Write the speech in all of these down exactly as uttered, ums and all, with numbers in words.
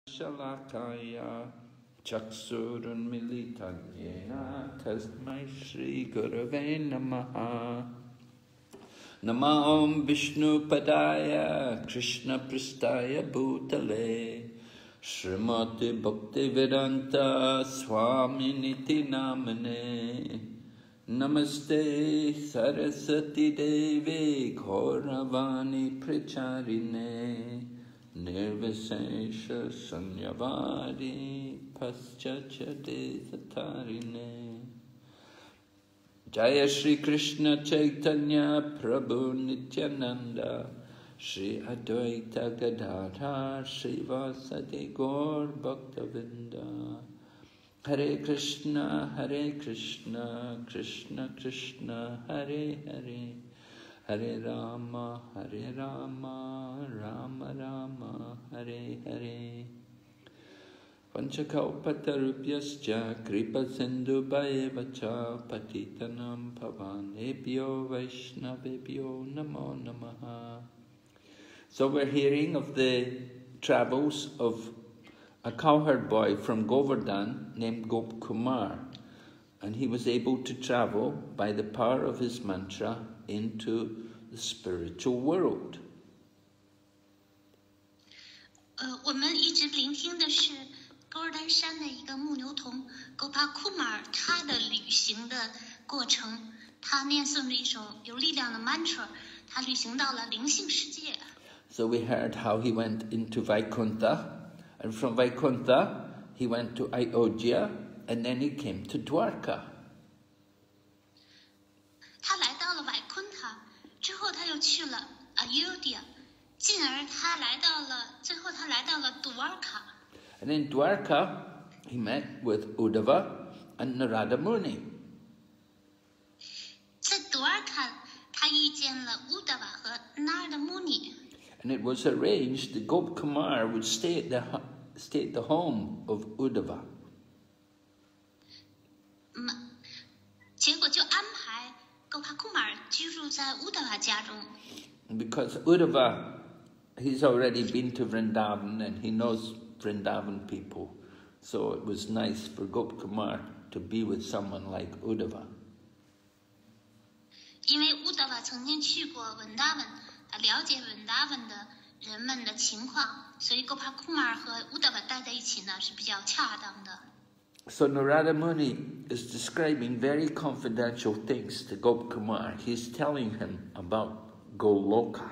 Shalakaya Chaksurunmilitan Yena Tasmai Shri Gurave Namaha. Nama Om Vishnu Padaya Krishna Pristaya Bhutale Srimati Bhakti Vedanta Swami Niti Namane. Namaste Saraswati Devi Gauravani Pracharine Nirvishesha Sanyavadi Paschachate Satarine. Jaya Shri Krishna Chaitanya Prabhu Nityananda Shri Advaita Gadadhar Srivasadi Gaur Bhaktavinda. Hare Krishna, Hare Krishna, Krishna Krishna, Hare Hare, Hare Rama, Hare Rama, Rama Rama, Hare Hare. Panchakalpatarubhyascha kripa sindhubhayavacha patitanam pavanebhyo vaishnavebhyo namo namaha. So we're hearing of the travels of a cowherd boy from Govardhan named Gop Kumar, and he was able to travel by the power of his mantra into the spiritual world. 呃，我们一直聆听的是高尔丹山的一个牧牛童 Gopa Kumar 他的旅行的过程，他念诵了一首有力量的 mantra， 他旅行到了灵性世界。 So we heard how he went into Vaikuntha. And from Vaikuntha, he went to Ayodhya, and then he came to Dwarka. 他来到了 Vaikuntha， 之后他又去了 Ayodhya， 进而他来到了，最后他来到了 Dwarka。 And in Dwarka, he met with Uddhava and Narada Muni. 在 Dwarka， 他遇见了 Uddhava 和 Narada Muni。 And it was arranged that Gop Kumar would stay at the, stay at the home of Uddhava. 嗯，结果就安排 Gopa Kumar 居住在 Uddhava 家中。 Because Uddhava, he's already been to Vrindavan and he knows Vrindavan people. So it was nice for Gop Kumar to be with someone like Uddhava. 因为 Uddhava 曾经去过 Vrindavan， 他了解 Vrindavan 的人们的情况，所以 Gopa Kumar 和 Uddhava 待在一起呢是比较恰当的。 So Narada Muni is describing very confidential things to Gop Kumar. He's telling him about Goloka.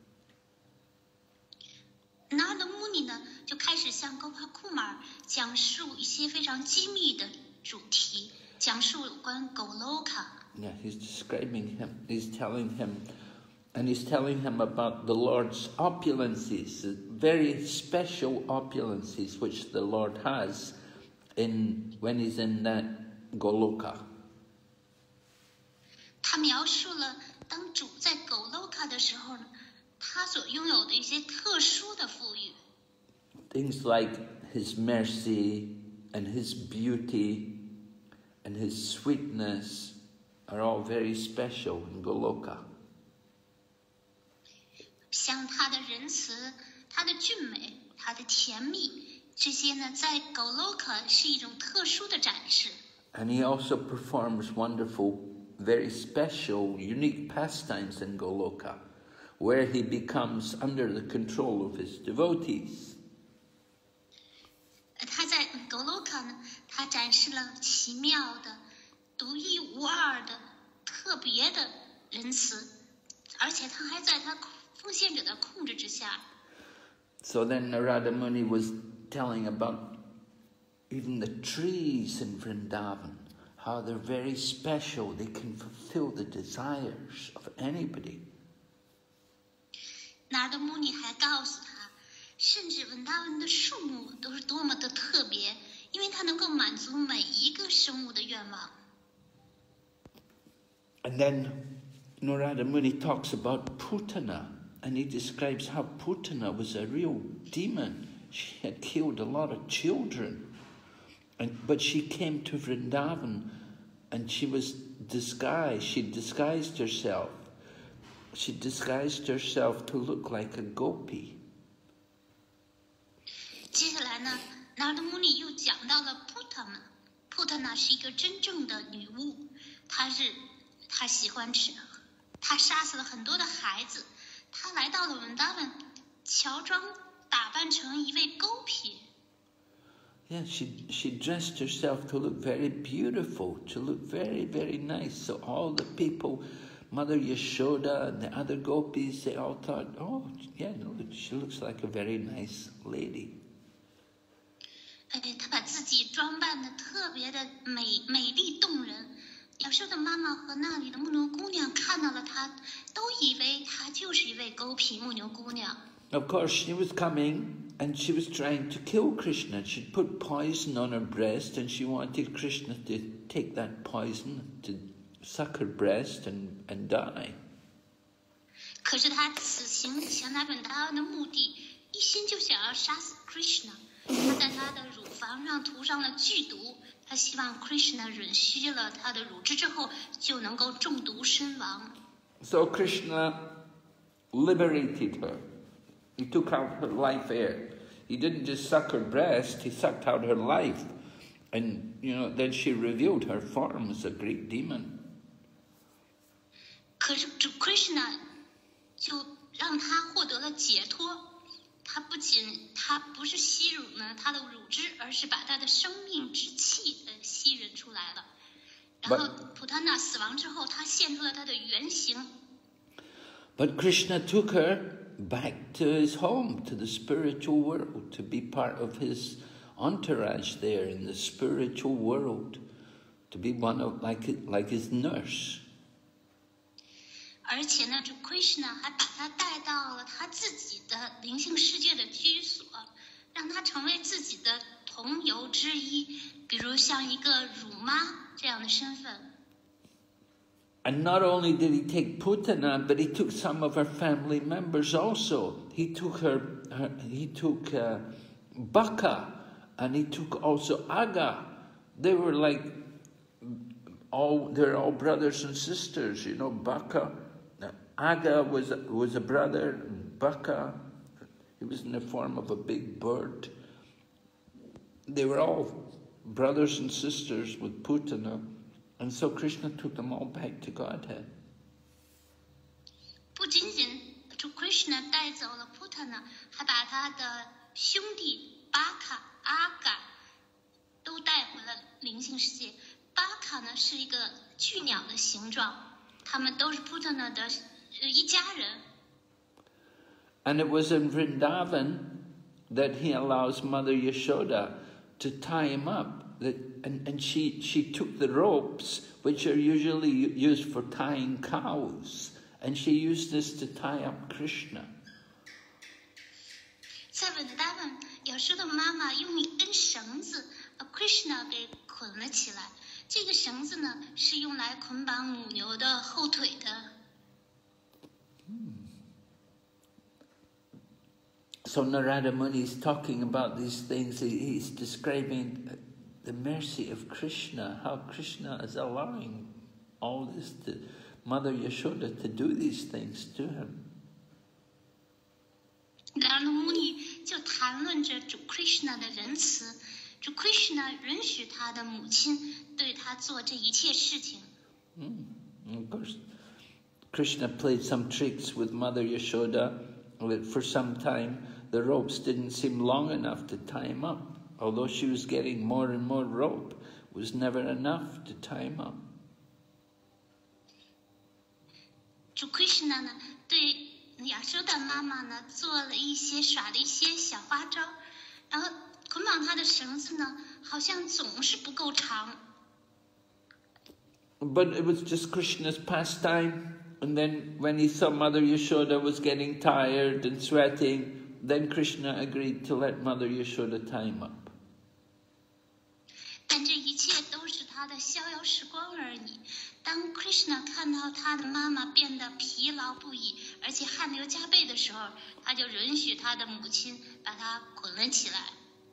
Narada Muni 呢就开始向 Gopa Kumar 讲述一些非常机密的主题，讲述有关 Goloka。 Yeah, he's describing him. He's telling him, and he's telling him about the Lord's opulences, the very special opulences which the Lord has in when he's in that Goloka. 他描述了当主在 Goloka 的时候呢，他所拥有的一些特殊的富裕。 Things like his mercy and his beauty and his sweetness are all very special in Goloka. 像他的仁慈、他的俊美、他的甜蜜，这些呢，在 Goloka 是一种特殊的展示。 And he also performs wonderful, very special, unique pastimes in Goloka, where he becomes under the control of his devotees. 他在 Goloka 呢，他展示了奇妙的、独一无二的、特别的仁慈，而且他还在他奉献者的控制之下。 So then Narada Muni was telling about even the trees in Vrindavan, how they're very special, they can fulfill the desires of anybody. Narada Muni 还告诉他，甚至文达文的树木都是多么的特别，因为它能够满足每一个生物的愿望。 And then Narada Muni talks about Putana, and he describes how Putana was a real demon. She had killed a lot of children, and but she came to Vrindavan, and she was disguised. She disguised herself. She disguised herself to look like a gopi. 接下来呢，纳尔达穆尼又讲到了普特纳。普特纳是一个真正的女巫，她是她喜欢吃，她杀死了很多的孩子。她来到了文达文，乔装打扮成一位狗撇。 Yeah, she she dressed herself to look very beautiful, to look very, very nice. So all the people, Mother Yashoda and the other gopis, they all thought, oh, yeah, no, she looks like a very nice lady. 哎，她把自己装扮得特别的美美丽动人。亚瑟的妈妈和那里的牧牛姑娘看到了她，都以为她就是一位狗皮牧牛姑娘。 Of course, she was coming. And she was trying to kill Krishna. She'd put poison on her breast and she wanted Krishna to take that poison, to suck her breast and, and die. 可是她此行前来本达的目的，一心就想要杀死 Krishna。她在她的乳房上涂上了剧毒，她希望 Krishna 吮吸了她的乳汁之后就能够中毒身亡。 So Krishna liberated her. He took out her life air. He didn't just suck her breast, he sucked out her life. And, you know, then she revealed her form as a great demon. 可是主 Krishna 就让她获得了解脱。他不仅他不是吸乳呢她的乳汁，而是把她的生命之气呃吸人出来了。然后普塔纳死亡之后，他现出了他的原形。 But Krishna took her back to his home, to the spiritual world, to be part of his entourage there in the spiritual world, to be one of like like his nurse. 而且呢，这 Krishna 还把他带到了他自己的灵性世界的居所，让他成为自己的同游之一，比如像一个乳妈这样的身份。 And not only did he take Putana, but he took some of her family members also. He took her, her he took uh, Baka, and he took also Aga. They were like all, they're all brothers and sisters, you know. Baka, Aga was was a brother. Baka, he was in the form of a big bird. They were all brothers and sisters with Putana. And so Krishna took them all back to Godhead. 不仅仅就 Krishna 带走了 Putana， 还把他的兄弟巴卡、阿嘎都带回了灵性世界。巴卡呢是一个巨鸟的形状，他们都是 Putana 的一家人。 And it was in Vrindavan that he allows Mother Yashoda to tie him up. That, and, and she, she took the ropes, which are usually used for tying cows, and she used this to tie up Krishna. 在文达文，亚瑟的妈妈用一根绳子把 Krishna 给捆了起来。这个绳子呢，是用来捆绑母牛的后腿的。 So Narada Muni is talking about these things. He's describing the mercy of Krishna, how Krishna is allowing all this to Mother Yashoda to do these things to him. 然后穆尼就谈论着主 Krishna 的仁慈，主 Krishna 允许他的母亲对他做这一切事情。 Mm. Of course, Krishna played some tricks with Mother Yashoda. For some time, the ropes didn't seem long enough to tie him up. Although she was getting more and more rope, it was never enough to tie him up. 主 Krishna 呢，对亚瑟的妈妈呢，做了一些耍了一些小花招，然后捆绑她的绳子呢，好像总是不够长。 But it was just Krishna's pastime, and then when he saw Mother Yashoda was getting tired and sweating, then Krishna agreed to let Mother Yashoda tie him up. 但这一切都是他的逍遥时光而已。当 Krishna 看到他的妈妈变得疲劳不已，而且汗流浃背的时候，他就允许他的母亲把他捆了起来。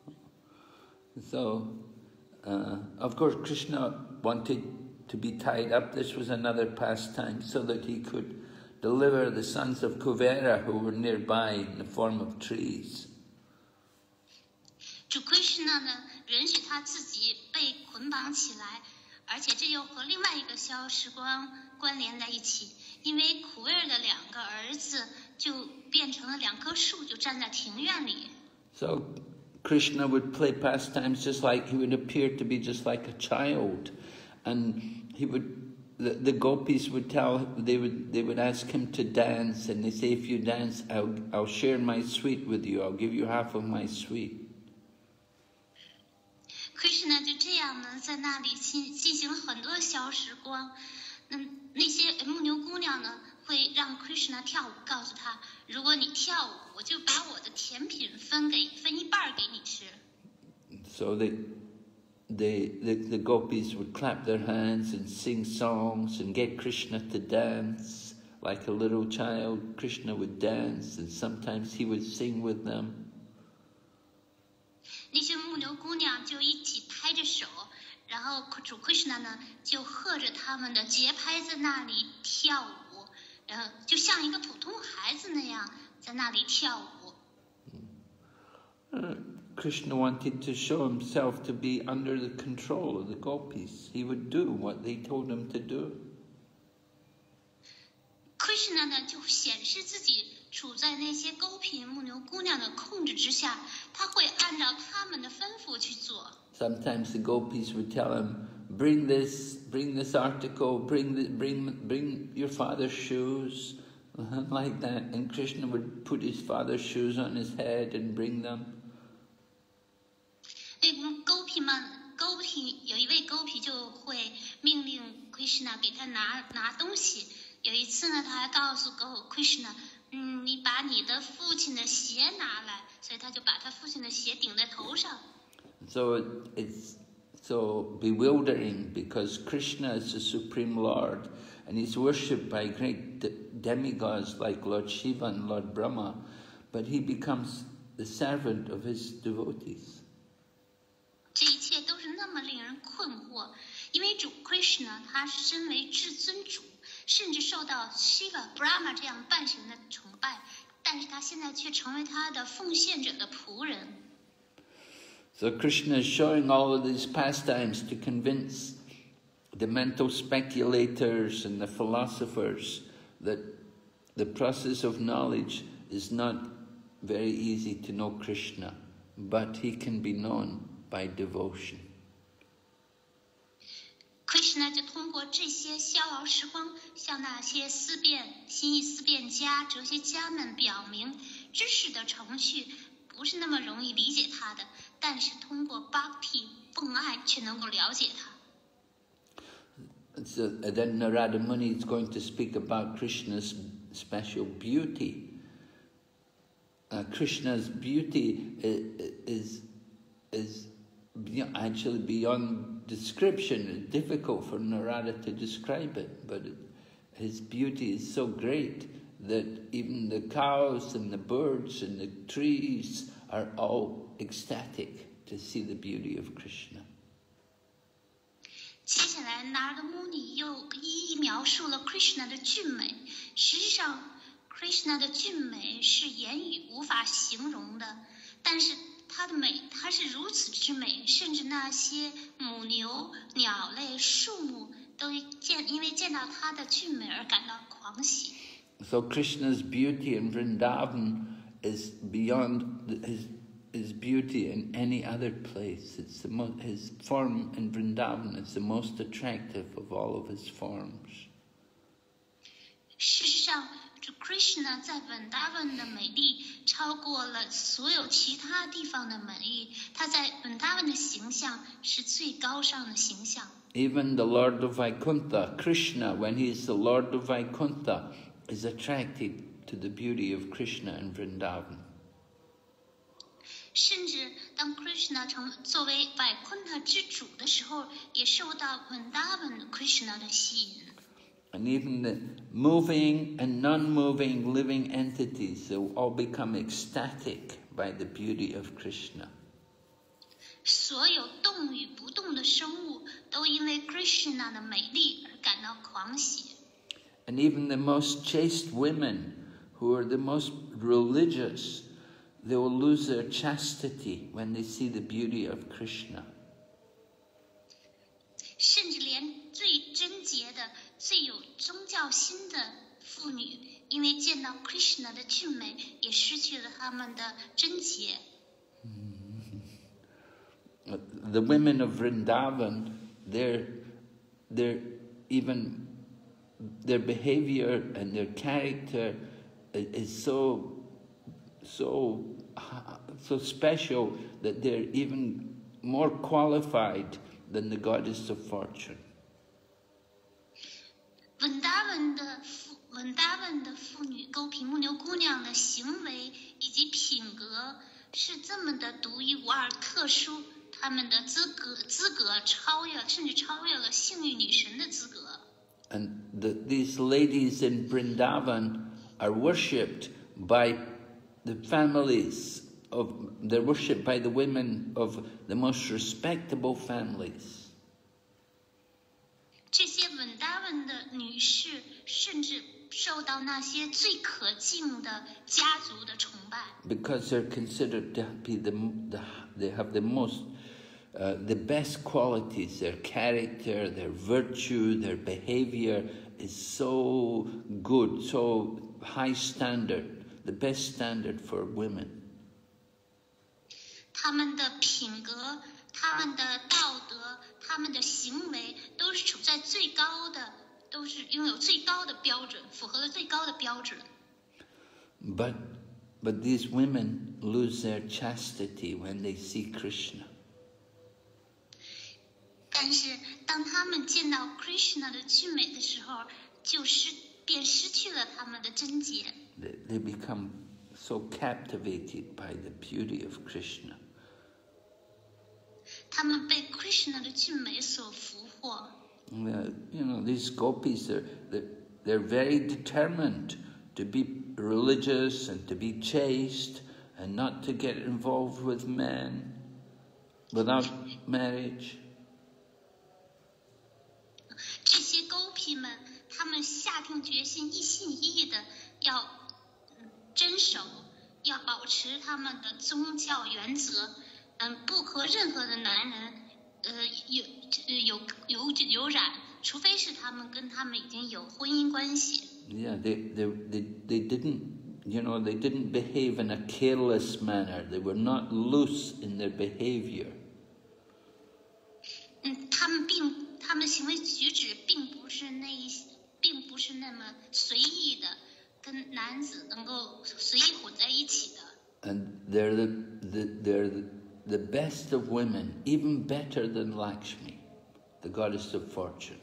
So, uh, of course, Krishna wanted to be tied up. This was another pastime so that he could deliver the sons of Kuvera who were nearby in the form of trees. 主 Krishna 呢，允许他自己被捆绑起来，而且这又和另外一个消时光关联在一起，因为苦味儿的两个儿子就变成了两棵树，就站在庭院里。 So Krishna would play pastimes just like he would appear to be just like a child, and he would. The, the gopis would tell they would they would ask him to dance, and they say, if you dance, I'll I'll share my sweet with you. I'll give you half of my sweet. Krishna 就这样呢，在那里进进行了很多的消时光。嗯，那些牧牛姑娘呢，会让 Krishna 跳舞，告诉他，如果你跳舞，我就把我的甜品分给分一半给你吃。 So they. They, the, the gopis would clap their hands and sing songs and get Krishna to dance. Like a little child, Krishna would dance, and sometimes he would sing with them. 那些牧牛姑娘就一起拍着手，然后主 Krishna 呢就和着他们的节拍在那里跳舞，然后就像一个普通孩子那样在那里跳舞。 Uh, Krishna wanted to show himself to be under the control of the gopis. He would do what they told him to do. Krishna 呢就显示自己处在那些勾品牧牛姑娘的控制之下，他会按照他们的吩咐去做。 Sometimes the gopis would tell him, "Bring this, bring this article, bring the, bring bring your father's shoes," like that. And Krishna would put his father's shoes on his head and bring them. 那勾皮们，勾皮有一位勾皮就会命令 Krishna 给他拿拿东西。有一次呢，他还告诉 Krishna， 嗯，你把你的父亲的鞋拿来，所以他就把他父亲的鞋顶在头上。 So it's so bewildering because Krishna is the Supreme Lord, and he's worshipped by great demigods like Lord Shiva and Lord Brahma, but he becomes the servant of his devotees. 这一切都是那么令人困惑，因为主 Krishna 他是身为至尊主，甚至受到 Shiva、Brahma 这样半神的崇拜，但是他现在却成为他的奉献者的仆人。 So Krishna is showing all of these pastimes to convince the mental speculators and the philosophers that the process of knowledge is not very easy to know Krishna, but he can be known by devotion. Krishna 就通过这些逍遥时光，向那些思辨、心意思辨家、哲学家们表明，知识的程序不是那么容易理解它的，但是通过 Bhakti 奉爱却能够了解它。 So then Narada Muni is going to speak about Krishna's special beauty. Uh, Krishna's beauty is is actually beyond description. It's difficult for Narada to describe it, but it, his beauty is so great that even the cows and the birds and the trees are all ecstatic to see the beauty of Krishna. 接下来，拿尔的穆尼又一一描述了 Krishna 的俊美。实际上 ，Krishna 的俊美是言语无法形容的，但是它的美，它是如此之美，甚至那些母牛、鸟类、树木都见因为见到它的俊美而感到狂喜。 So Krishna's beauty in Vrindavan is beyond his his beauty in any other place. It's the mo his form in Vrindavan is the most attractive of all of his forms. 事实上，主 Krishna 在 Vrindavan 的美丽超过了所有其他地方的美丽。他在 Vrindavan 的形象是最高尚的形象。 Even the Lord of Vaikuntha, Krishna, when he is the Lord of Vaikuntha, is attracted to the beauty of Krishna in Vrindavan. 甚至当 Krishna 成作为 Vaikuntha 之主的时候，也受到 Vrindavan Krishna 的吸引。 And even the moving and non-moving living entities, they will all become ecstatic by the beauty of Krishna. 所有动与不动的生物都因为 Krishna 的美丽而感到狂喜。 And even the most chaste women, who are the most religious, they will lose their chastity when they see the beauty of Krishna. 甚至连最贞洁的、最有宗教心的妇女，因为见到 Krishna 的俊美，也失去了他们的贞洁。 The women of Vrindavan, their, their even their behavior and their character is so, so, so special that they're even more qualified than the goddess of fortune. 文达文的妇文达文的妇女，勾皮木牛姑娘的行为以及品格是这么的独一无二、特殊，她们的资格资格超越，甚至超越了幸运女神的资格。 And the, these ladies in Vrindavan are worshipped by the families of, they're worshipped by the women of the most respectable families. 这些稳达文的女士，甚至受到那些最可敬的家族的崇拜。 Because they're considered to be the, the they have the most, uh, the best qualities. Their character, their virtue, their behavior is so good, so high standard, the best standard for women. 他们的品格，他们的道德，他们的行为，都是处在最高的，都是拥有最高的标准，符合了最高的标准。 But, but these women lose their chastity when they see Krishna. 但是当他们见到 Krishna 的俊美的时候，就失便失去了他们的贞洁。 They, they become so captivated by the beauty of Krishna. 他们被 Krishna 的俊美所俘获。 Uh, you know, these gopis, they're, they're, they're very determined to be religious and to be chaste and not to get involved with men without marriage. 这些狗皮们，他们下定决心，一心一意的要遵守，要保持他们的宗教原则，嗯，不和任何的男人，呃，有有有有染，除非是他们跟他们已经有婚姻关系。 Yeah, they, they, they, they didn't, you know, they didn't behave in a careless manner. They were not loose in their behavior. 嗯，他们并他们行为举止并不是那并不是那么随意的，跟男子能够随意混在一起的。 And they're the, the they're the, the best of women, even better than Lakshmi, the goddess of fortune.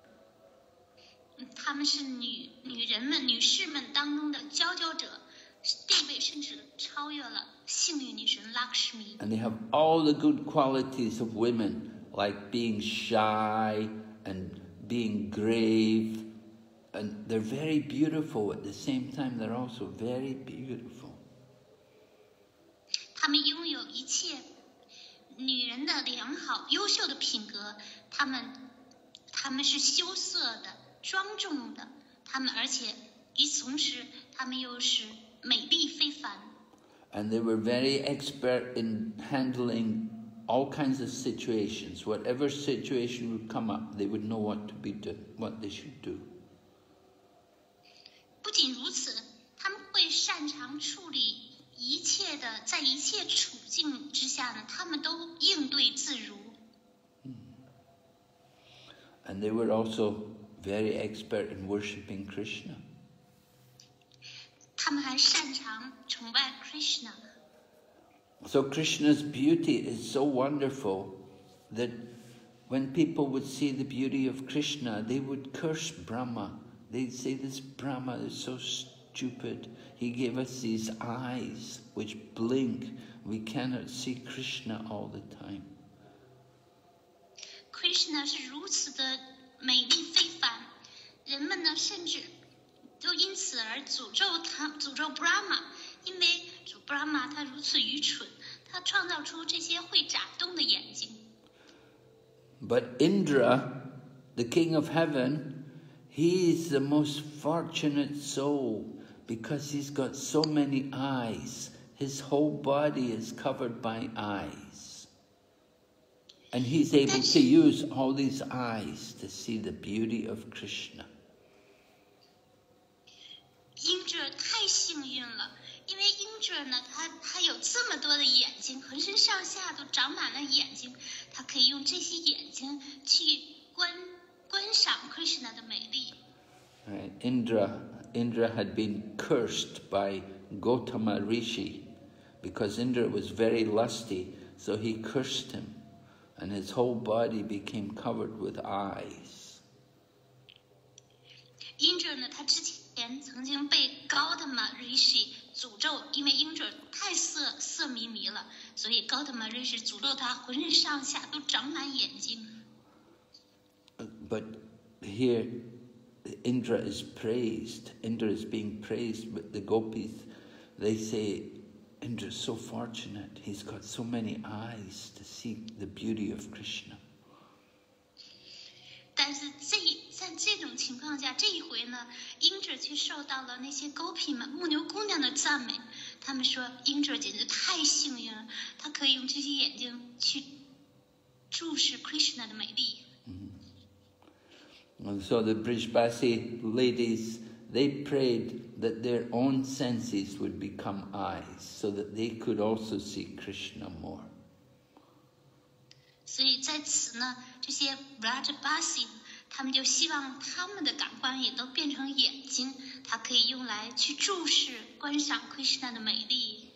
她们是女女人们、女士们当中的佼佼者，地位甚至超越了幸运女神 Lakshmi。 And they have all the good qualities of women, like being shy and being grave, and they're very beautiful. At the same time, they're also very beautiful. 她们拥有一切女人的良好、优秀的品格，她们她们是羞涩的、庄重的，她们而且与此同时，她们又是美丽非凡。 And they were very expert in handling all kinds of situations. Whatever situation would come up, they would know what to be do, what they should do. 不仅如此，他们会擅长处理一切的，在一切处境之下呢，他们都应对自如。 And they were also very expert in worshipping Krishna. 他们还擅长崇拜 Krishna。 So Krishna's beauty is so wonderful that when people would see the beauty of Krishna, they would curse Brahma. They'd say, this Brahma is so stupid. He gave us these eyes which blink. We cannot see Krishna all the time. Krishna 是如此的美丽非凡，人们呢甚至就因此而诅咒他，诅咒 Brahma， 因为主 Brahma 他如此愚蠢，他创造出这些会眨动的眼睛。 But Indra, the king of heaven, he is the most fortunate soul because he's got so many eyes. his whole body is covered by eyes. And he's able to use all these eyes to see the beauty of Krishna. 英者太幸运了，因为英者呢，他他有这么多的眼睛，浑身上下都长满了眼睛，他可以用这些眼睛去观观赏 Krishna 的美丽。 Right. Indra, Indra had been cursed by Gautama Rishi because Indra was very lusty, so he cursed him, and his whole body became covered with eyes. 英者呢，他之前曾经被 Gautama Rishi 诅咒，因为英者太色色迷迷了，所以 Gautama Rishi 诅咒他浑身上下都长满眼睛。 But here, Indra is praised. Indra is being praised, but the gopis, they say, Indra's so fortunate. He's got so many eyes to see the beauty of Krishna. 但是这在这种情况下，这一回呢，英者却受到了那些狗牯们、牧牛姑娘的赞美。他们说，英者简直太幸运了，他可以用这些眼睛去注视 Krishna 的美丽。 And so the Brijbasi ladies, they prayed that their own senses would become eyes, so that they could also see Krishna more. 所以在此呢，这些 Brajbasi 他们就希望他们的感官也都变成眼睛，它可以用来去注视、观赏 Krishna 的美丽。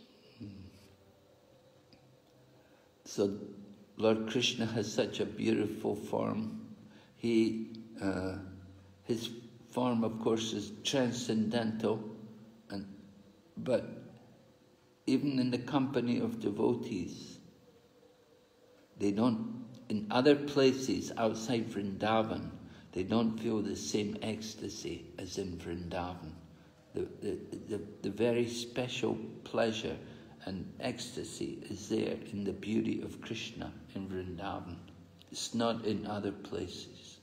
So Lord Krishna has such a beautiful form. He, uh, his form, of course, is transcendental, and but even in the company of devotees, they don't, in other places outside Vrindavan, they don't feel the same ecstasy as in Vrindavan. The, the, the, the very special pleasure and ecstasy is there in the beauty of Krishna in Vrindavan. It's not in other places.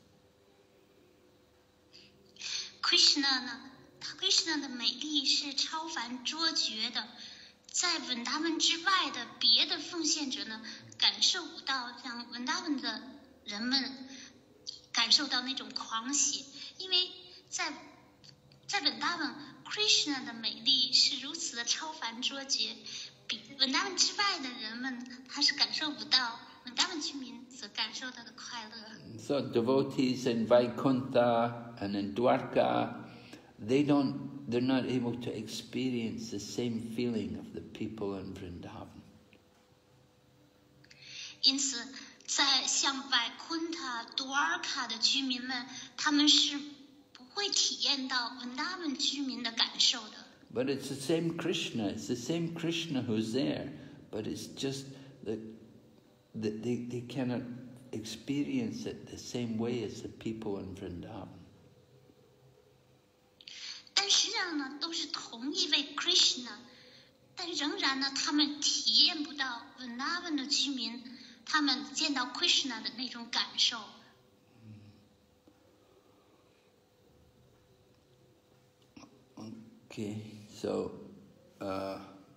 Krishna 呢，他 Krishna 的美丽是超凡卓绝的，在文达文之外的别的奉献者呢，感受不到像文达文的人们感受到那种狂喜，因为在在文达文 Krishna 的美丽是如此的超凡卓绝，比文达文之外的人们他是感受不到文达文居民所感受到的快乐。 So devotees in Vaikuntha and in Dwarka, they don't, they're not able to experience the same feeling of the people in Vrindavan. 因此，在像外昆塔、多尔卡的居民们，他们是不会体验到文达文居民的感受的。 But it's the same Krishna. It's the same Krishna who's there. But it's just that, that they, they cannot experience it the same way as the people in Vrindavan. 但实际上呢，都是同一位 Krishna， 但仍然呢，他们体验不到文达文的居民他们见到 Krishna 的那种感受。 Okay, so uh,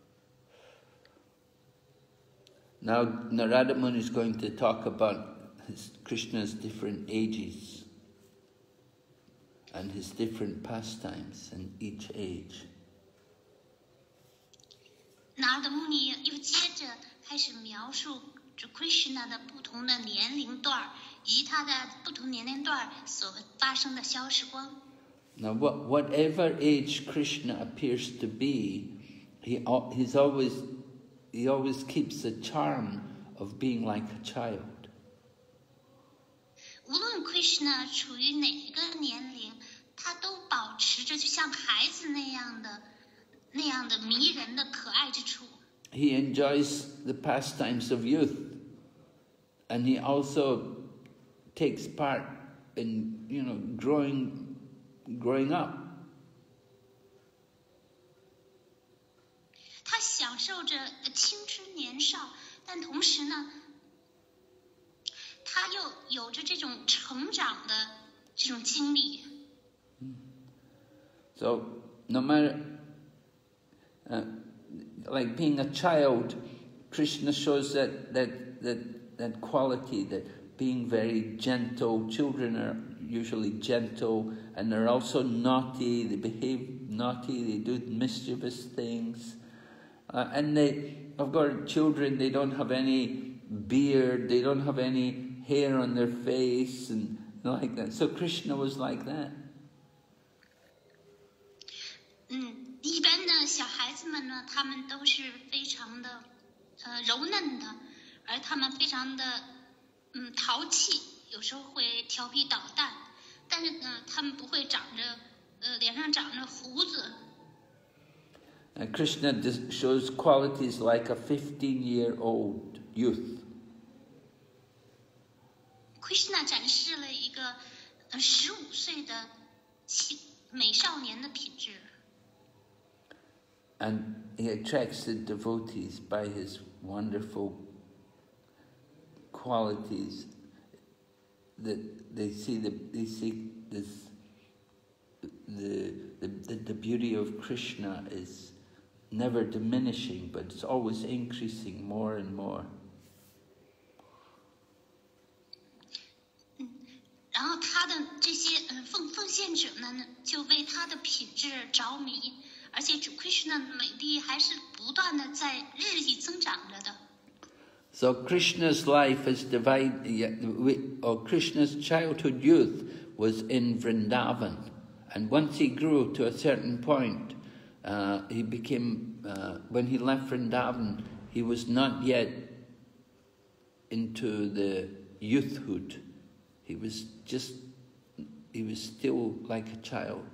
now Narada Muni is going to talk about his, Krishna's different ages and his different pastimes in each age. 拿尔德穆尼又接着开始描述 Krishna 的不同的年龄段以及他的不同年龄段所发生的消逝光。 Now, what, whatever age Krishna appears to be, he he's always he always keeps the charm of being like a child. 无论 Krishna 处于哪个年龄，他都保持着就像孩子那样的那样的迷人的可爱之处。 He enjoys the pastimes of youth, and he also takes part in, you know, growing. Growing up. 他享受着青春年少，但同时呢，他又有着这种成长的这种经历。 So, no matter, uh, like being a child, Krishna shows that that that that quality, that being very gentle. Children are usually gentle, and they're also naughty. They behave naughty. They do mischievous things, uh, and they, of course, children. They don't have any beard. They don't have any hair on their face, and like that. So Krishna was like that. 嗯，一般的小孩子们呢，他们都是非常的呃柔嫩的，而他们非常的嗯淘气，有时候会调皮捣蛋，但是呢，他们不会长着呃脸上长着胡子。 And Krishna shows qualities like a fifteen-year-old youth. Krishna 展示了一个呃十五岁的美少年的品质。 And he attracts the devotees by his wonderful qualities. That they see the they see this the the the, the beauty of Krishna is never diminishing, but it's always increasing more and more. 嗯，然后他的这些呃奉奉献者呢，就为他的品质着迷。而且主 Krishna 的美丽还是不断的在日益增长着的。 So Krishna's life is divided, or Krishna's childhood youth was in Vrindavan, and once he grew to a certain point, uh, he became. Uh, when he left Vrindavan, he was not yet into the youthhood. He was just. He was still like a child.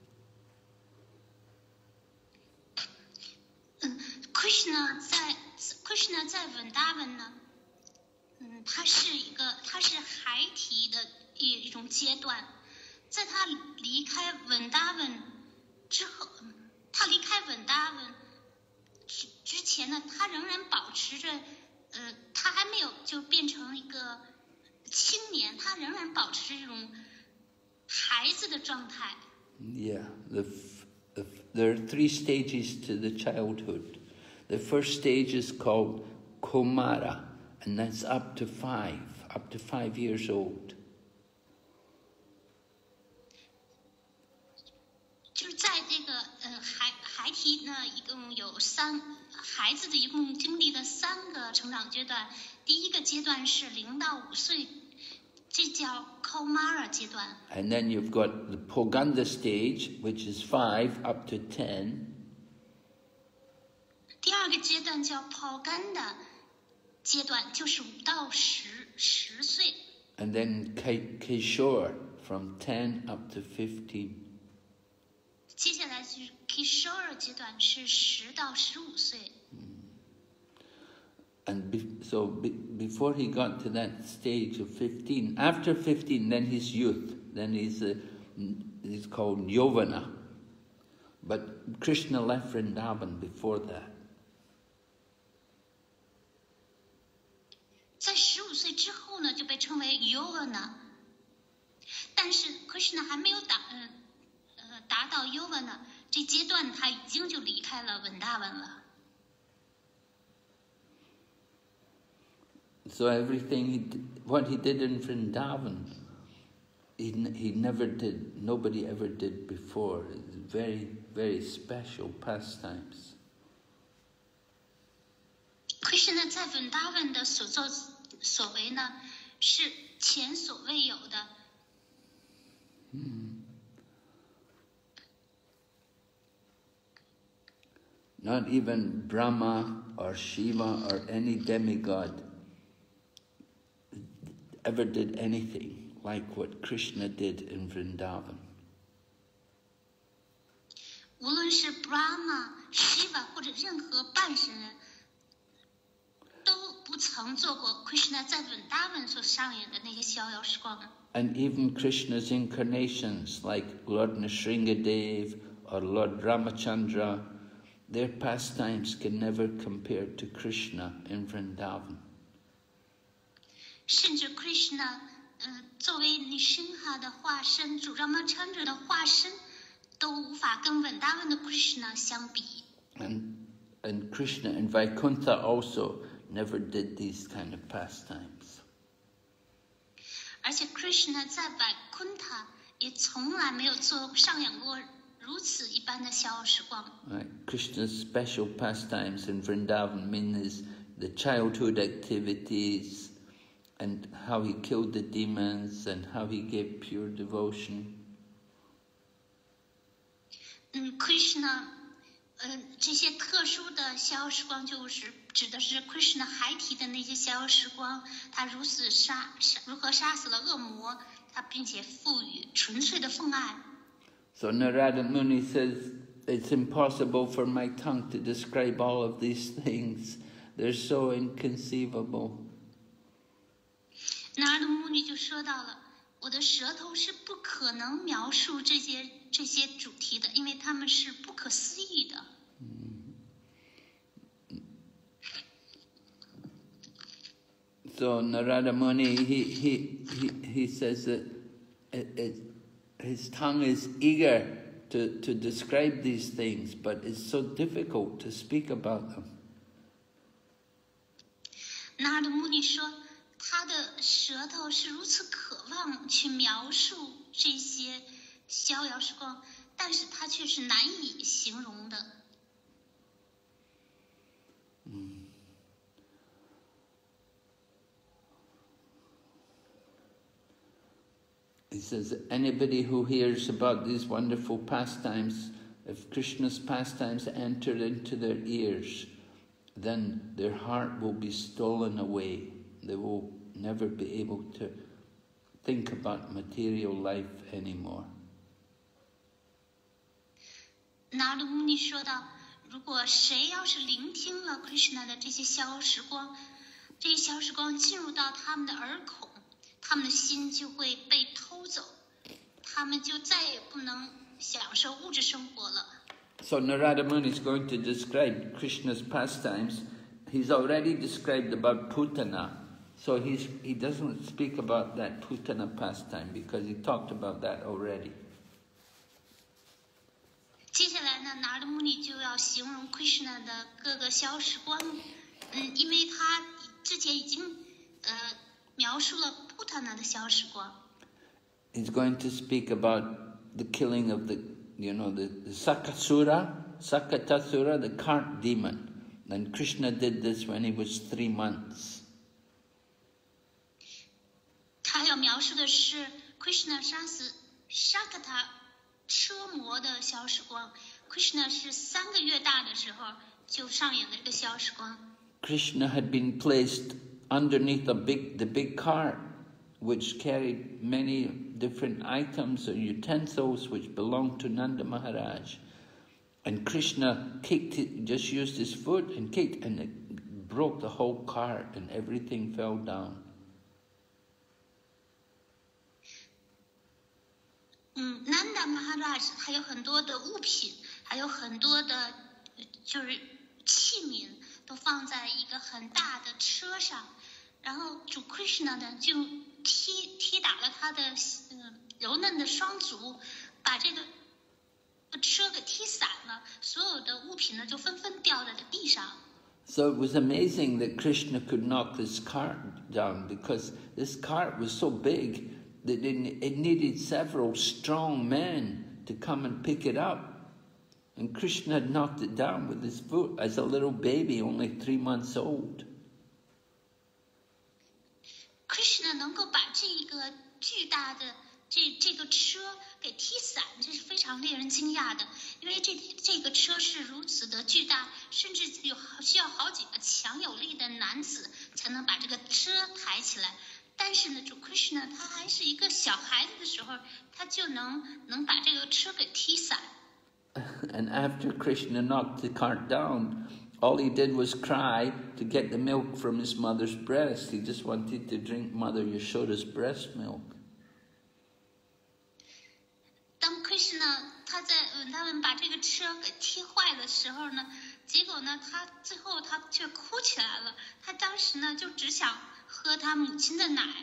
Krishna 在 Krishna 在文达文呢，嗯，他是一个他是孩提的一一种阶段，在他离开文达文之后，他离开文达文之之前呢，他仍然保持着，呃，他还没有就变成一个青年，他仍然保持着这种孩子的状态。 Yeah, the, the there are three stages to the childhood. The first stage is called Kumara, and that's up to five, up to five years old. 就是在这个呃孩孩提呢，一共有三孩子的一共经历了三个成长阶段。第一个阶段是零到五岁，这叫 Kumara 阶段。 And then you've got the Poganda stage, which is five up to ten. 第二个阶段叫 Poganda 阶段，就是五到十十岁。 And then Kishore from ten up to fifteen. 接下来是 Kishore 阶段，是十到十五岁。 And be, so be, before he got to that stage of fifteen, after fifteen, then he's youth. Then he's uh, he's called Yovana. But Krishna left Vrindavan before that. 在十五岁之后呢，就被称为 Yovana。但是 Krishna 还没有达呃呃达到 Yovana 这阶段，他已经就离开了文达文了。 So everything he did, what he did in Vrindavan, he he never did. Nobody ever did before. It's very very special pastimes. Krishna 在文达文的所作所为呢，是前所未有的。 Hmm. Not even Brahma or Shiva or any demigod ever did anything like what Krishna did in Vrindavan. 无论是 Brahma、Shiva 或者任何半神人，都不曾做过 Krishna 在文达文所上演的那些逍遥时光。 And even Krishna's incarnations, like Lord Nrsingadev or Lord Ramachandra, their pastimes can never compare to Krishna in Vrindavan. 甚至 Krishna， 呃，作为 Nrsimha 的化身，主 Ramachandra 的化身，都无法跟文达文的 Krishna 相比。 And and Krishna and Vaikuntha also never did these kind of pastimes. 而且 Krishna 在 Vaikuntha 也从来没有做上演过如此一般的逍遥时光。 Right. Krishna's special pastimes in Vrindavan mean is the childhood activities and how he killed the demons and how he gave pure devotion. 嗯 ，Krishna 呃，这些特殊的逍遥时光就是指的是 Krishna 孩提的那些逍遥时光，他如此杀杀如何杀死了恶魔，他并且赋予纯粹的奉爱。 So Narada Muni says, it's impossible for my tongue to describe all of these things. They're so inconceivable. 拿尔穆尼就说到了，我的舌头是不可能描述这些这些主题的，因为它们是不可思议的。 So Narada Muni, he he he, he says that it, it, his tongue is eager to, to describe these things, but it's so difficult to speak about them. 拿尔穆尼说，他的舌头是如此渴望去描述这些逍遥时光，但是他却是难以形容的。 嗯。He says, anybody who hears about these wonderful pastimes, if Krishna's pastimes enter into their ears, then their heart will be stolen away. They will never be able to think about material life anymore. 拿鲁穆尼说道，如果谁要是聆听了 Krishna 的这些逍遥时光，这些逍遥时光进入到他们的耳孔，他们的心就会被偷走，他们就再也不能享受物质生活了。 So Narada Muni is going to describe Krishna's pastimes. He's already described about Putana. So he's, he doesn't speak about that Putana pastime because he talked about that already. 接下来呢，拿尔穆尼就要形容 Krishna 的各个逍遥时光，嗯，因为他之前已经呃描述了 Putana 的逍遥时光。 He's going to speak about the killing of the, you know, the, the Sakasura, Sakatasura, the cart demon. And Krishna did this when he was three months. 他要描述的是 Krishna 杀死 Shakata 车魔的逍遥时光。Krishna 是三个月大的时候就上演了这个逍遥时光。 Krishna had been placed underneath a big, the big cart, which carried many different items or utensils which belonged to Nanda Maharaj. And Krishna kicked it, just used his foot and kicked, and it broke the whole cart and everything fell down. 嗯 ，Nanda Maharaj 还有很多的物品，还有很多的，就是器皿，都放在一个很大的车上。然后主 Krishna 呢，就踢踢打了他的嗯柔嫩的双足，把这个车给踢散了，所有的物品呢就纷纷掉在了地上。 So it was amazing that Krishna could knock this cart down because this cart was so big that it needed several strong men to come and pick it up. And Krishna had knocked it down with his foot as a little baby, only three months old. Krishna 能够把这个巨大的这这个车给踢散，这是非常令人惊讶的，因为这这个车是如此的巨大，甚至有需要好几个强有力的男子才能把这个车抬起来。但是呢，主 Krishna 他还是一个小孩子的时候，他就能能把这个车给踢散。 And after Krishna knocked the cart down, all he did was cry to get the milk from his mother's breast. He just wanted to drink Mother Yashoda's breast milk. 当 Krishna 他在嗯他们把这个车给踢坏的时候呢，结果呢，他最后他却哭起来了。他当时呢就只想喝他母亲的奶。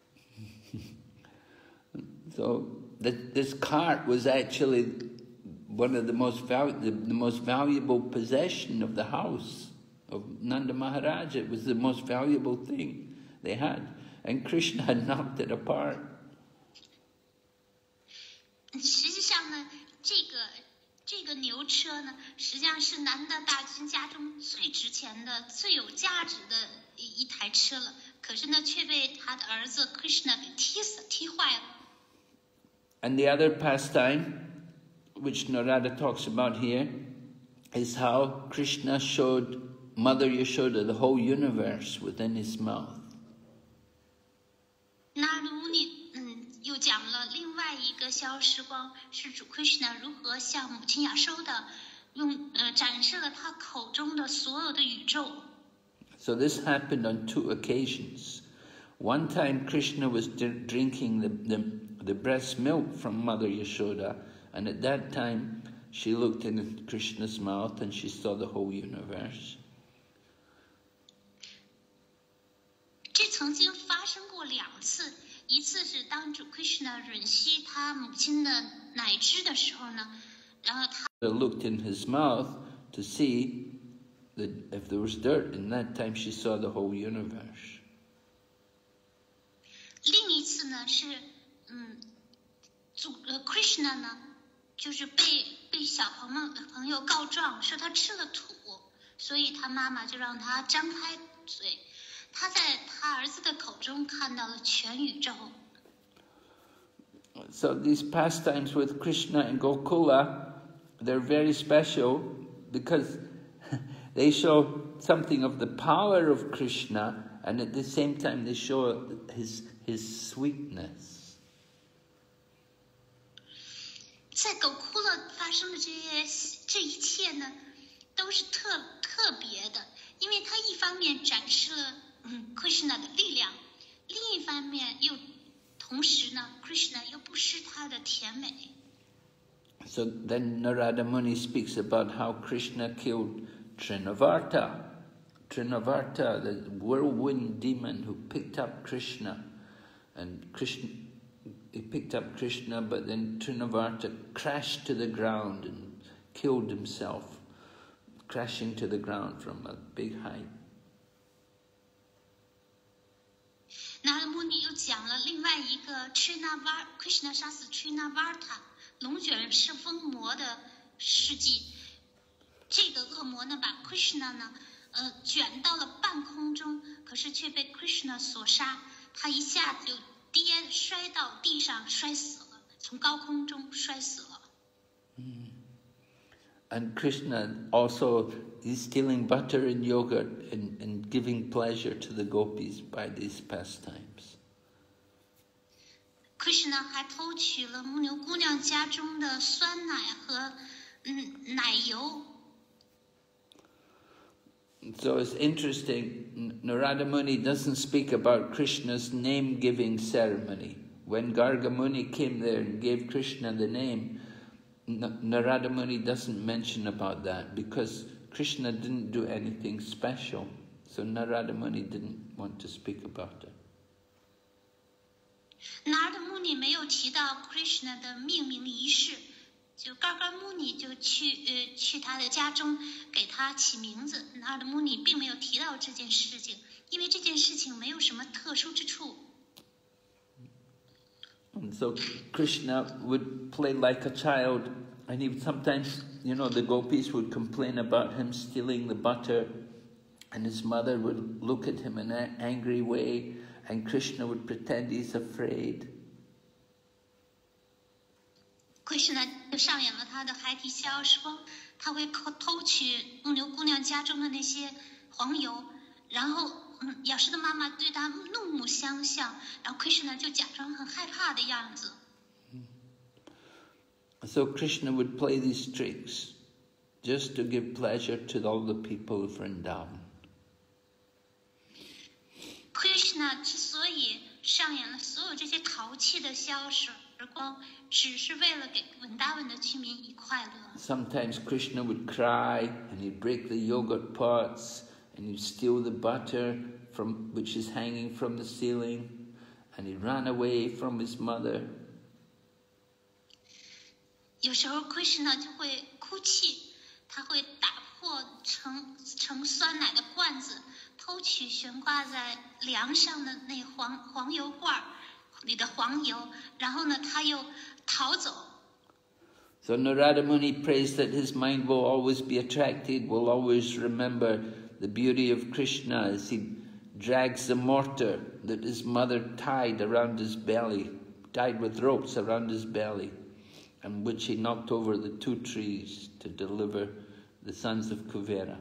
So the, this cart was actually one of the most val the, the most valuable possession of the house of Nanda Maharaj. It was the most valuable thing they had, and Krishna had knocked it apart. 实际上呢，这个这个牛车呢，实际上是南德大君家中最值钱的、最有价值的一一台车了。可是呢，却被他的儿子 Krishna 给踢死、踢坏了。 And the other pastime, which Narada talks about here, is how Krishna showed Mother Yashoda the whole universe within his mouth. 那如你嗯，又讲了另外一个消时光，是主 Krishna 如何向母亲亚收的用呃展示了他口中的所有的宇宙。 So this happened on two occasions. One time Krishna was drinking the, the, the breast milk from Mother Yashoda, and at that time she looked in Krishna's mouth and she saw the whole universe. 这曾经发生过两次，一次是当主 Krishna 吮吸他母亲的奶汁的时候呢，然后他 looked in his mouth to see that if there was dirt, and that time she saw the whole universe. 另一次呢是，嗯，主呃 Krishna 呢，就是被被小朋友朋友告状说他吃了土，所以他妈妈就让他张开嘴，他在他儿子的口中看到了全宇宙。 So these pastimes with Krishna and Gokula, they're very special because they show something of the power of Krishna, and at the same time they show his his sweetness. 在狗哭了发生的这些这一切呢，都是特特别的，因为它一方面展示了嗯 Krishna 的力量，另一方面又同时呢 Krishna 又不失他的甜美。 So then Narada Muni speaks about how Krishna killed Trinavarta. Trinavarta, the whirlwind demon who picked up Krishna. And Krishna, he picked up Krishna, but then Trinavarta crashed to the ground and killed himself, crashing to the ground from a big height. 拿了穆尼又讲了另外一个 Trinavarta Krishna 杀死 Trinavarta 龙卷是风魔的事迹。这个恶魔呢，把 Krishna 呢，呃，卷到了半空中，可是却被 Krishna 所杀。他一下就跌摔到地上，摔死了，从高空中摔死了。 Mm. And Krishna also is stealing butter and yogurt and, and giving pleasure to the gopis by these pastimes. Krishna 还偷取了牧牛姑娘家中的酸奶和嗯奶油。 So it's interesting, Narada Muni doesn't speak about Krishna's name-giving ceremony. When Garga Muni came there and gave Krishna the name, Narada Muni doesn't mention about that because Krishna didn't do anything special. So Narada Muni didn't want to speak about it. Narada Muni 没有提到 Krishna 的命名仪式。就嘎嘎穆尼就去呃去他的家中给他起名字，那尔的穆尼并没有提到这件事情，因为这件事情没有什么特殊之处。 And so Krishna would play like a child, and he would sometimes, you know, the gopis would complain about him stealing the butter, and his mother would look at him in an angry way, and Krishna would pretend he's afraid. Krishna 就上演了他的孩提逍遥时光，他会偷取牧牛姑娘家中的那些黄油，然后嗯，亚瑟的妈妈对他怒目相向，然后 Krishna 就假装很害怕的样子。 So Krishna would play these tricks just to give pleasure to all the people of Vrindavan. Krishna 之所以上演了所有这些淘气的消时光，只是为了给文达文的居民以快乐。 Sometimes Krishna would cry and he'd break the yogurt pots and he'd steal the butter from which is hanging from the ceiling, and he ran away from his mother. 有时候 Krishna 就会哭泣，他会打破盛盛酸奶的罐子，偷取悬挂在梁上的那黄黄油罐里的黄油，然后呢，他又逃走。 So Narada Muni prays that his mind will always be attracted, will always remember the beauty of Krishna as he drags the mortar that his mother tied around his belly, tied with ropes around his belly, and which he knocked over the two trees to deliver the sons of Kuvera.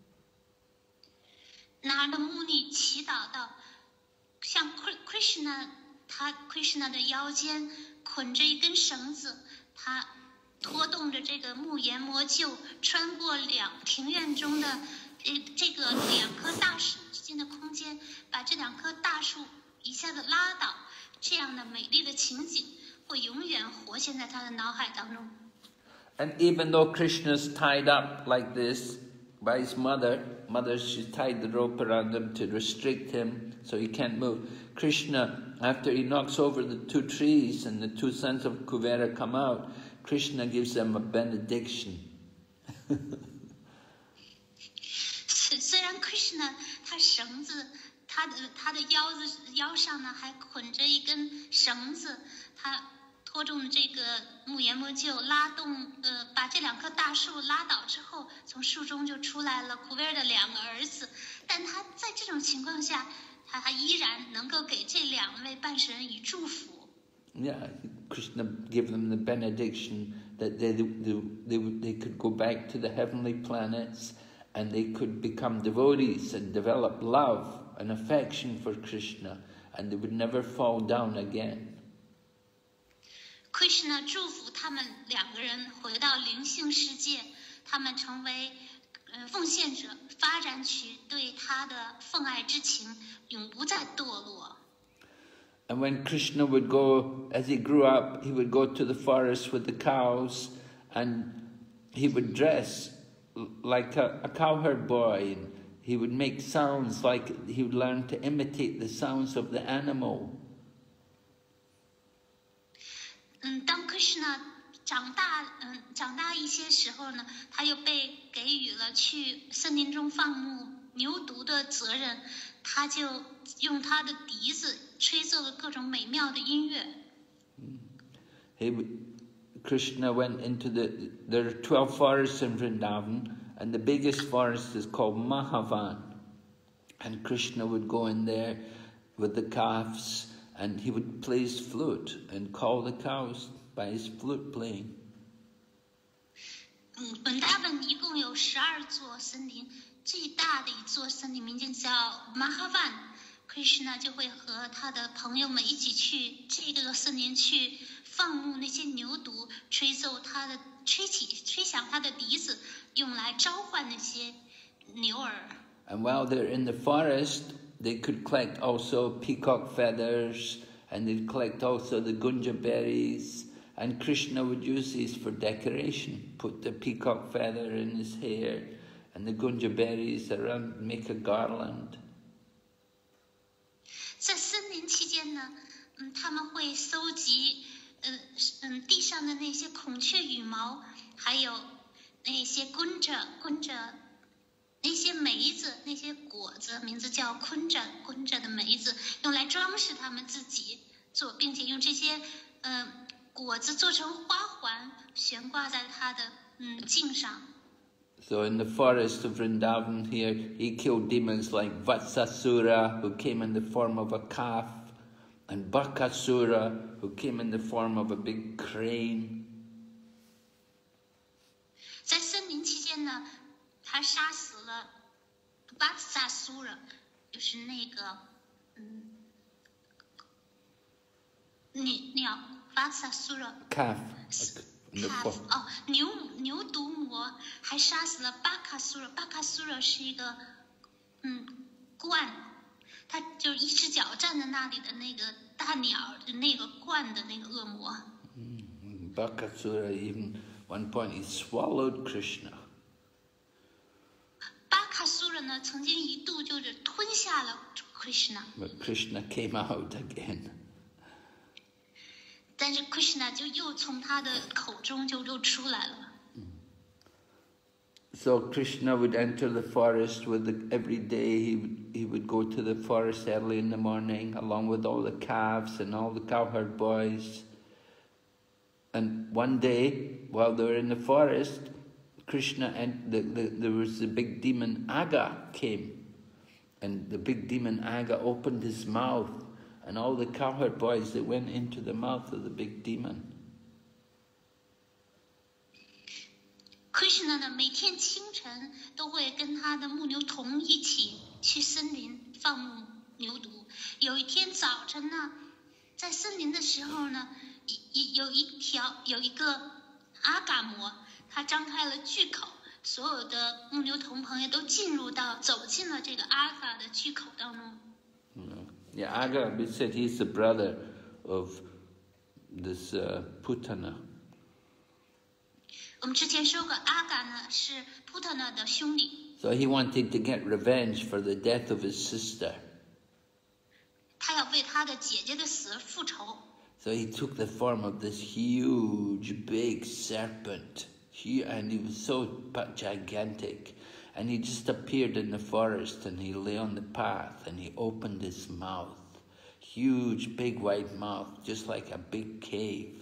拿着穆尼祈祷道，像 Krishna， 他 Krishna 的腰间捆着一根绳子，他拖动着这个木研磨臼，穿过两庭院中的呃这个两棵大树之间的空间，把这两棵大树一下子拉倒，这样的美丽的情景会永远活现在他的脑海当中。 And even though Krishna's tied up like this by his mother, mother she tied the rope around him to restrict him so he can't move. Krishna, after he knocks over the two trees and the two sons of Kuvera come out, Krishna gives them a benediction. 虽然 Krishna 他绳子，他的他的腰子腰上呢还捆着一根绳子，他拖动这个木研磨臼，拉动呃把这两棵大树拉倒之后，从树中就出来了库维尔的两个儿子，但他在这种情况下，他还依然能够给这两位半神以祝福。 Yeah, Krishna gave them the benediction that they, they, they, they could go back to the heavenly planets and they could become devotees and develop love and affection for Krishna and they would never fall down again. Krishna 祝福他们两个人回到灵性世界，他们成为呃奉献者，发展起对他的奉爱之情，永不再堕落。 And when Krishna would go, as he grew up, he would go to the forest with the cows and he would dress like a, a cowherd boy. And he would make sounds like he would learn to imitate the sounds of the animal. 嗯，当 Krishna 长大，嗯，长大一些时候呢，他又被给予了去森林中放牧牛犊的责任，他就用他的笛子吹奏了各种美妙的音乐。 He, Krishna went into the, there are twelve forests in Vrindavan, and the biggest forest is called Mahavan. And Krishna would go in there with the calves, and he would play his flute and call the cows by his flute playing. 嗯，本大本一共有十二座森林，最大的一座森林名字叫 Mahavan。Krishna 就会和他的朋友们一起去这个森林去放牧那些牛犊，吹奏他的吹起吹响他的笛子，用来召唤那些牛儿。 And while they're in the forest, they could collect also peacock feathers, and they'd collect also the gunja berries, and Krishna would use these for decoration, put the peacock feather in his hair, and the gunja berries around, make a garland. 在森林期间呢，嗯，他们会搜集，呃，嗯，地上的那些孔雀羽毛，还有那些昆着昆着那些梅子，那些果子，名字叫昆着昆着的梅子，用来装饰他们自己，做，并且用这些，呃，果子做成花环，悬挂在他的嗯颈上。 So in the forest of Vrindavan here, he killed demons like Vatsasura, who came in the form of a calf, and Bakasura, who came in the form of a big crane. 在森林期间呢，他杀死了 Vatsasura， 就是那个嗯鸟 Vatsasura Calf. calf 哦，牛牛犊魔，还杀死了 Bakasura。Bakasura 是一个嗯鹳，它就一只脚站在那里的那个大鸟的那个鹳的那个恶魔。 Mm, Bakasura even one point he swallowed Krishna. Bakasura 呢，曾经一度就是吞下了 Krishna。 But Krishna came out again. 但是 Krishna 就又从他的口中就又出来了。 So Krishna would enter the forest with the, every day. He would, he would go to the forest early in the morning, along with all the calves and all the cowherd boys. And one day, while they were in the forest, Krishna and the, the, there was the big demon Aga came, and the big demon Aga opened his mouth, and all the cowherd boys that went into the mouth of the big demon. Krishna 呢，每天清晨都会跟他的牧牛童一起去森林放牧牛犊。有一天早晨呢，在森林的时候呢，有一条有一个阿嘎魔，他张开了巨口，所有的牧牛童朋友都进入到走进了这个阿嘎的巨口当中。 Yeah, Aga, we said he's the brother of this uh, Putana. 我们之前说过，阿嘎呢是 Putana 的兄弟。 So he wanted to get revenge for the death of his sister. 他要为他的姐姐的死复仇。 So he took the form of this huge, big serpent, he, and he was so gigantic. And he just appeared in the forest, and he lay on the path, and he opened his mouth, huge, big, wide mouth, just like a big cave.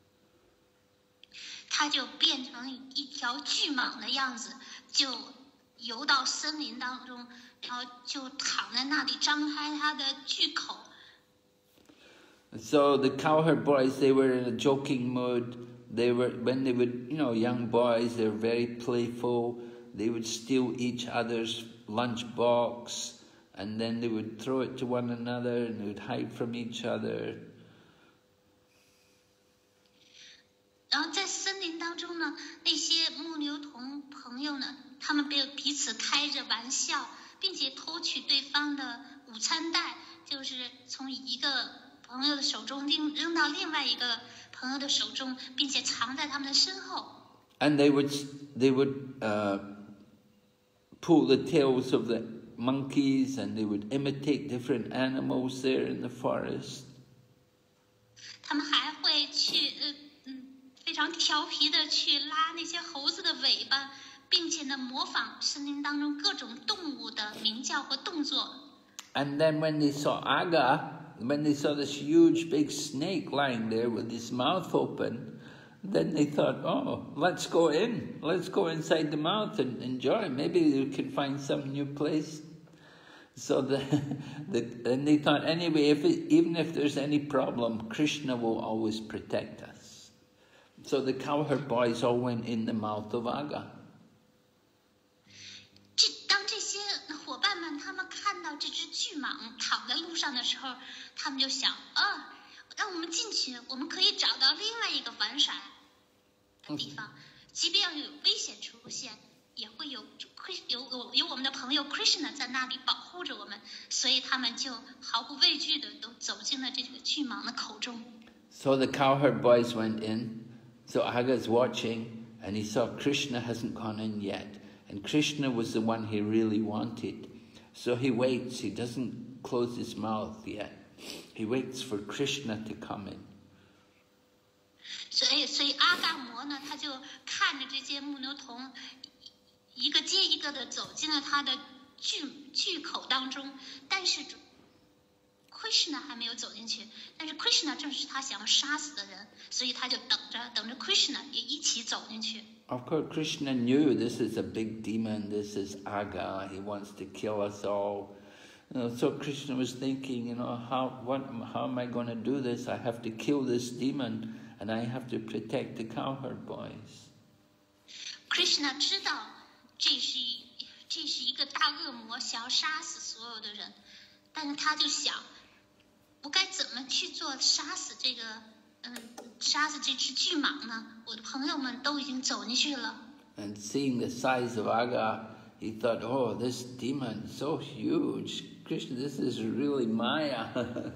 他就变成一条巨蟒的样子，就游到森林当中，然后就躺在那里，张开他的巨口。 So the cowherd boys, they were in a joking mood. They were, when they would, you know, young boys, they're very playful. They would steal each other's lunch box, and then they would throw it to one another, and they would hide from each other. 然后在森林当中呢，那些牧牛童朋友呢，他们被彼此开着玩笑，并且偷取对方的午餐袋，就是从一个朋友的手中扔扔到另外一个朋友的手中，并且藏在他们的身后。 And they would, they would uh, pull the tails of the monkeys, and they would imitate different animals there in the forest. 他们还会去呃嗯非常调皮的去拉那些猴子的尾巴，并且呢模仿森林当中各种动物的鸣叫和动作。 And then when they saw Aga, when they saw this huge big snake lying there with his mouth open, then they thought, oh, let's go in. Let's go inside the mouth and enjoy. Maybe we can find some new place. So the, the and they thought, anyway, if it, even if there's any problem, Krishna will always protect us. So the cowherd boys all went in the mouth of Aga. 这当这些伙伴们他们看到这只巨蟒躺在路上的时候，他们就想，啊，让我们进去，我们可以找到另外一个玩耍的地方，即便有危险出现，也会有有有有我们的朋友 Krishna 在那里保护着我们，所以他们就毫不畏惧的都走进了这个巨蟒的口中。 So the cowherd boys went in. So Aga's watching, and he saw Krishna hasn't gone in yet. And Krishna was the one he really wanted. So he waits. He doesn't close his mouth yet. He waits for Krishna to come in. 所以，所以阿嘎摩呢，他就看着这些牧牛童一个接一个的走进了他的巨巨口当中，但是 Krishna 还没有走进去，但是 Krishna 正是他想要杀死的人，所以他就等着等着 Krishna 也一起走进去。 Of course, Krishna knew this is a big demon. This is Aga. He wants to kill us all. You know, so Krishna was thinking, you know, how what how am I going to do this? I have to kill this demon, and I have to protect the cowherd boys. Krishna 知道这是一这是一个大恶魔，想要杀死所有的人，但是他就想，我该怎么去做杀死这个嗯杀死这只巨蟒呢？我的朋友们都已经走进去了。 And seeing the size of Aga, he thought, oh, this demon is so huge. Krishna, this is really Maya.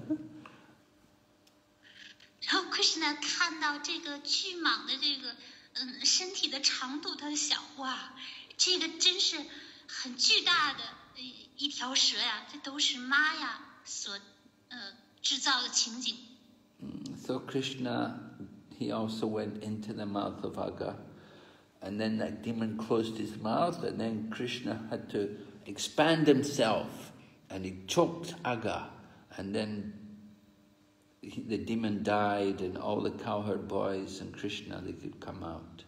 然后 Krishna 看到这个巨蟒的这个嗯身体的长度，他就想，哇，这个真是很巨大的一条蛇呀，这都是玛雅所呃制造的情景。 so Krishna, he also went into the mouth of Aga, and then that demon closed his mouth, and then Krishna had to expand himself, and he choked Aga, and then he, the demon died, and all the cowherd boys and Krishna, they could come out.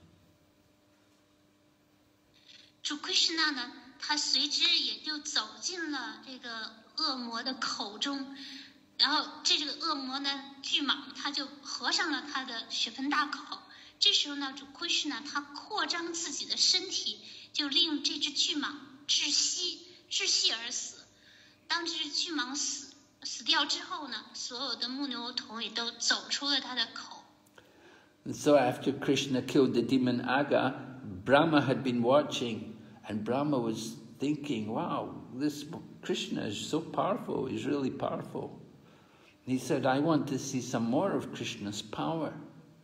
主 Krishna 呢，他随之也就走进了这个恶魔的口中，然后这这个恶魔呢，巨蟒，他就合上了他的血盆大口。这时候呢，主 Krishna 他扩张自己的身体，就令这只巨蟒窒息，窒息而死。当这只巨蟒死死掉之后呢，所有的牧牛童也都走出了他的口。 And so after Krishna killed the demon Aga, Brahma had been watching, and Brahma was thinking, wow, this Krishna is so powerful, he's really powerful. He said, I want to see some more of Krishna's power.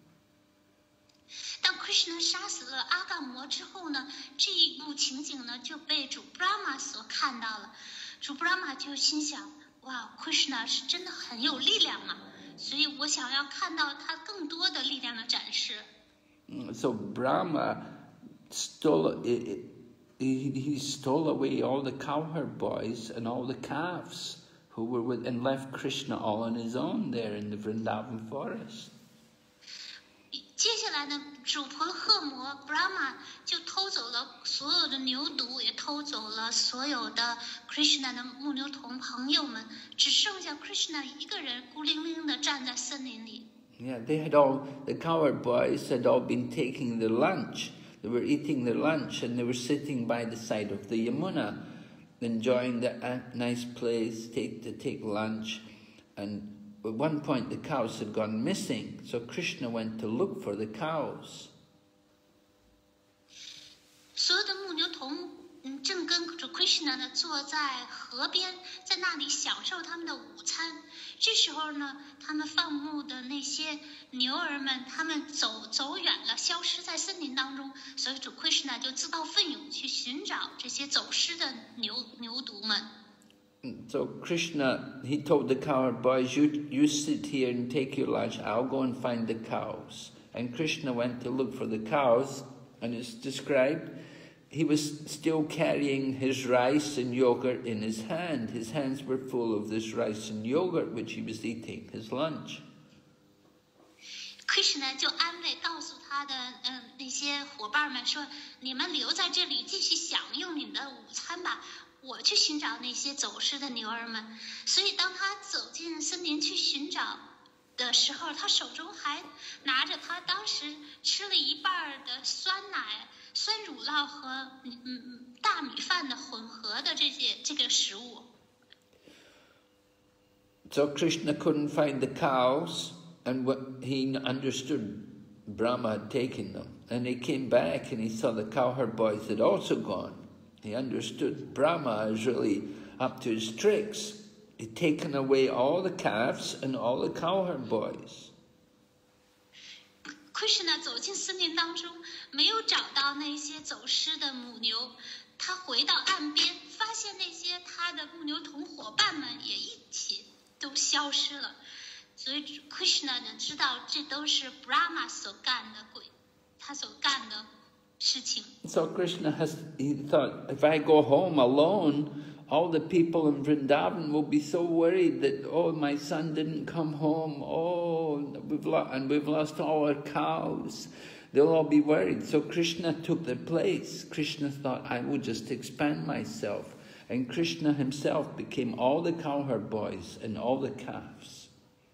当 Krishna 杀死了阿嘎魔之后呢，这一幕情景呢就被主 Brahma 所看到了。主 Brahma 就心想，哇 ，Krishna 是真的很有力量啊，所以我想要看到他更多的力量的展示。 So Brahma stole he, he stole away all the cowherd boys and all the calves who were with, and left Krishna all on his own there in the Vrindavan forest. 接下来呢，主婆诃摩 Brahma 就偷走了所有的牛犊，也偷走了所有的 Krishna 的牧牛童朋友们，只剩下 Krishna 一个人孤零零的站在森林里。 Yeah, they had all, the cowherd boys had all been taking their lunch. They were eating their lunch, and they were sitting by the side of the Yamuna, enjoying the nice place take, to take lunch. And at one point the cows had gone missing, so Krishna went to look for the cows. 所有的牧牛童，嗯，正跟主 Krishna 呢坐在河边，在那里享受他们的午餐。这时候呢，他们放牧的那些牛儿们，他们走走远了，消失在森林当中。所以主 Krishna 就自告奋勇去寻找这些走失的牛牛犊们。 So Krishna, he told the cowherd boys, you, you sit here and take your lunch, I'll go and find the cows. And Krishna went to look for the cows, and it's described, he was still carrying his rice and yogurt in his hand. His hands were full of this rice and yogurt, which he was eating, his lunch. Krishna 就安慰告诉他的嗯那些伙伴们说：“你们留在这里继续享用你们的午餐吧。”我去寻找那些走失的牛儿们，所以当他走进森林去寻找的时候，他手中还拿着他当时吃了一半的酸奶、酸乳酪和嗯嗯大米饭的混合的这些这个食物。 So Krishna couldn't find the cows, and what he understood Brahma had taken them, and he came back and he saw the cowherd boys had also gone. He understood Brahma is really up to his tricks. He'd taken away all the calves and all the cowherd boys. Krishna 走进森林当中，没有找到那些走失的母牛。他回到岸边，发现那些他的牧牛童伙伴们也一起都消失了。所以 Krishna 呢知道这都是 Brahma 所干的鬼，他所干的。 So Krishna has, he thought, if I go home alone, all the people in Vrindavan will be so worried that, oh, my son didn't come home, oh, we've lost, and we've lost all our cows. They'll all be worried. So Krishna took their place. Krishna thought, I will just expand myself. And Krishna himself became all the cowherd boys and all the calves.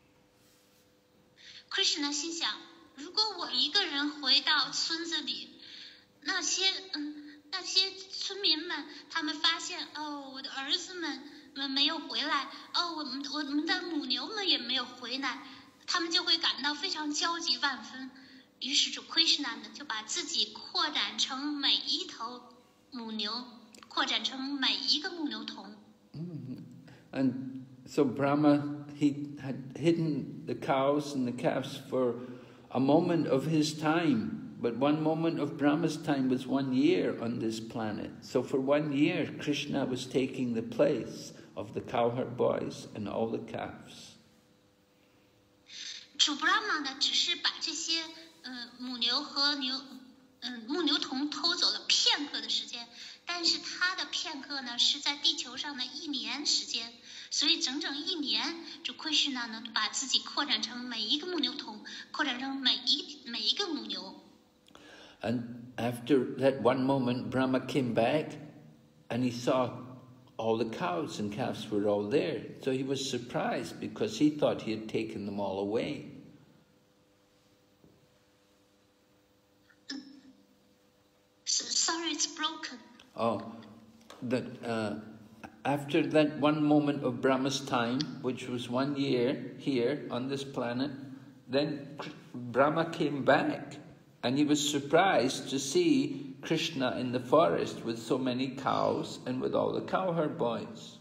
Krishna 心想，如果我一个人回到村子里，那些嗯，那些村民们，他们发现哦，我的儿子们们没有回来，哦，我们我们的母牛们也没有回来，他们就会感到非常焦急万分。于是主 Krishna 呢，就把自己扩展成每一头母牛，扩展成每一个牧牛童。 And so Brahma, he had hidden the cows and the calves for a moment of his time. But one moment of Brahma's time was one year on this planet. So for one year, Krishna was taking the place of the cowherd boys and all the calves. 主布拉玛呢，只是把这些呃母牛和牛嗯、呃、牧牛童偷走了片刻的时间，但是他的片刻呢是在地球上的一年时间，所以整整一年，主Krishna呢把自己扩展成每一个牧牛童，扩展成每一每一个母牛。 And after that one moment, Brahma came back and he saw all the cows and calves were all there. So he was surprised because he thought he had taken them all away. Sorry, it's broken. Oh, that uh, after that one moment of Brahma's time, which was one year here on this planet, then Brahma came back and he was surprised to see Krishna in the forest with so many cows and with all the cowherd boys.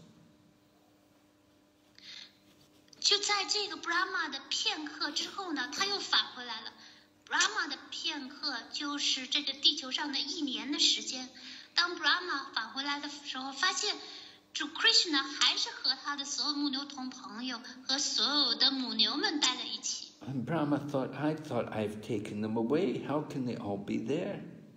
就在这个 Brahma 的片刻之后呢，他又返回来了。Brahma 的片刻就是这个地球上的一年的时间。当 Brahma 返回来的时候，发现主 Krishna 还是和他的所有牧牛童朋友和所有的母牛们待在一起。 And Brahma thought, I thought I've taken them away. How can they all be there?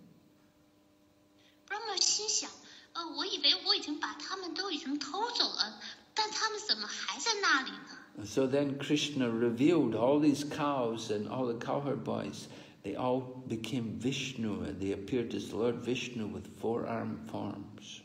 Brahma 心想，呃，我以为我已经把他们都已经偷走了，但他们怎么还在那里呢？ So then Krishna revealed all these cows and all the cowherd boys. They all became Vishnu and they appeared as Lord Vishnu with four-armed forms.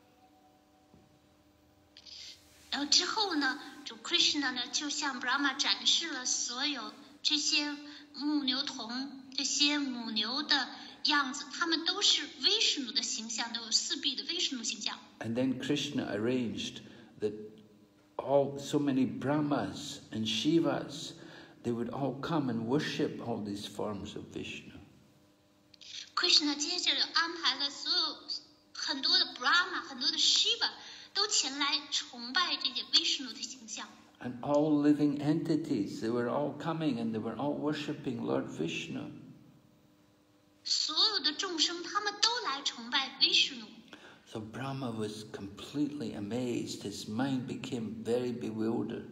然后之后呢，主 Krishna 呢就向 Brahma 展示了所有这些牧牛童、这些母牛的样子，他们都是 Vishnu 的形象，都有四臂的 Vishnu 形象。 And then Krishna arranged that all so many Brahmas and Shivas, they would all come and worship all these forms of Vishnu. Krishna 接着安排了所有很多的 Brahma、很多的 Shiva 都前来崇拜这些 Vishnu 的形象。 And all living entities, they were all coming and they were all worshipping Lord Vishnu. 所有的众生，他们都来崇拜 Vishnu。 So Brahma was completely amazed. His mind became very bewildered.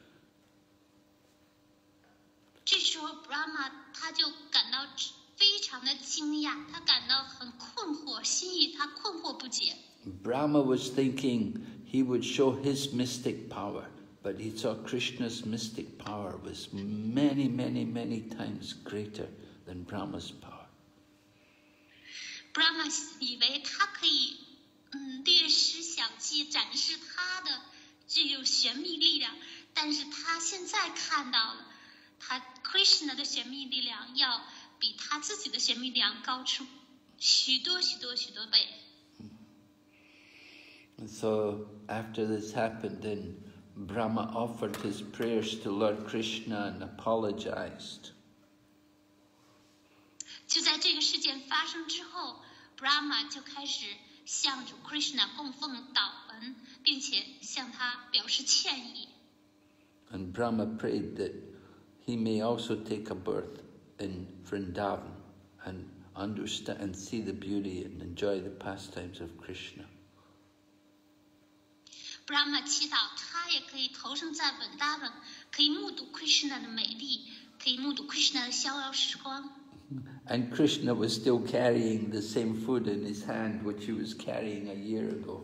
这时候 Brahma 他就感到非常的惊讶，他感到很困惑，心意他困惑不解。 Brahma was thinking he would show his mystic power, but he saw Krishna's mystic power was many, many, many times greater than Brahma's power. Brahma 以为他可以嗯略施小计，展示他的具有玄秘力量，但是他现在看到了，他 Krishna 的玄秘力量要比他自己的玄秘力量高出许多许多许多倍。 And so after this happened, then Brahma offered his prayers to Lord Krishna and apologized. 就在这个事件发生之后 ，Brahma 就开始向主 Krishna 供奉祷文，并且向他表示歉意。 And Brahma prayed that he may also take a birth in Vrindavan and understand and see the beauty and enjoy the pastimes of Krishna. Brahma 祈祷他也可以投生在稳达文，可以目睹 Krishna 的美丽，可以目睹 Krishna 的逍遥时光。 And Krishna was still carrying the same food in his hand which he was carrying a year ago.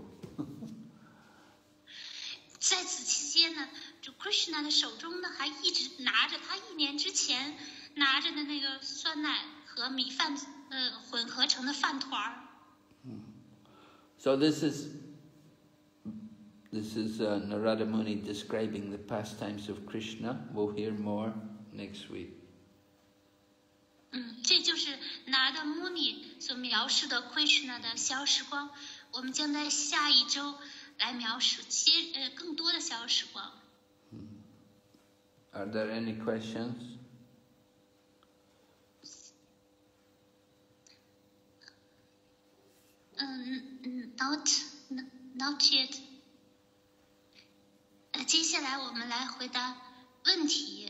在此期间呢，主 Krishna 的手中呢还一直拿着他一年之前拿着的那个酸奶和米饭呃混合成的饭团儿。 So this is this is uh, Narada Muni describing the pastimes of Krishna. We'll hear more next week. 嗯，这就是拿的 Muni 所描述的 Krishna 的逍遥时光。我们将在下一周来描述些呃更多的逍遥时光。 Are there any questions? 嗯嗯 ，not not yet。呃，接下来我们来回答问题。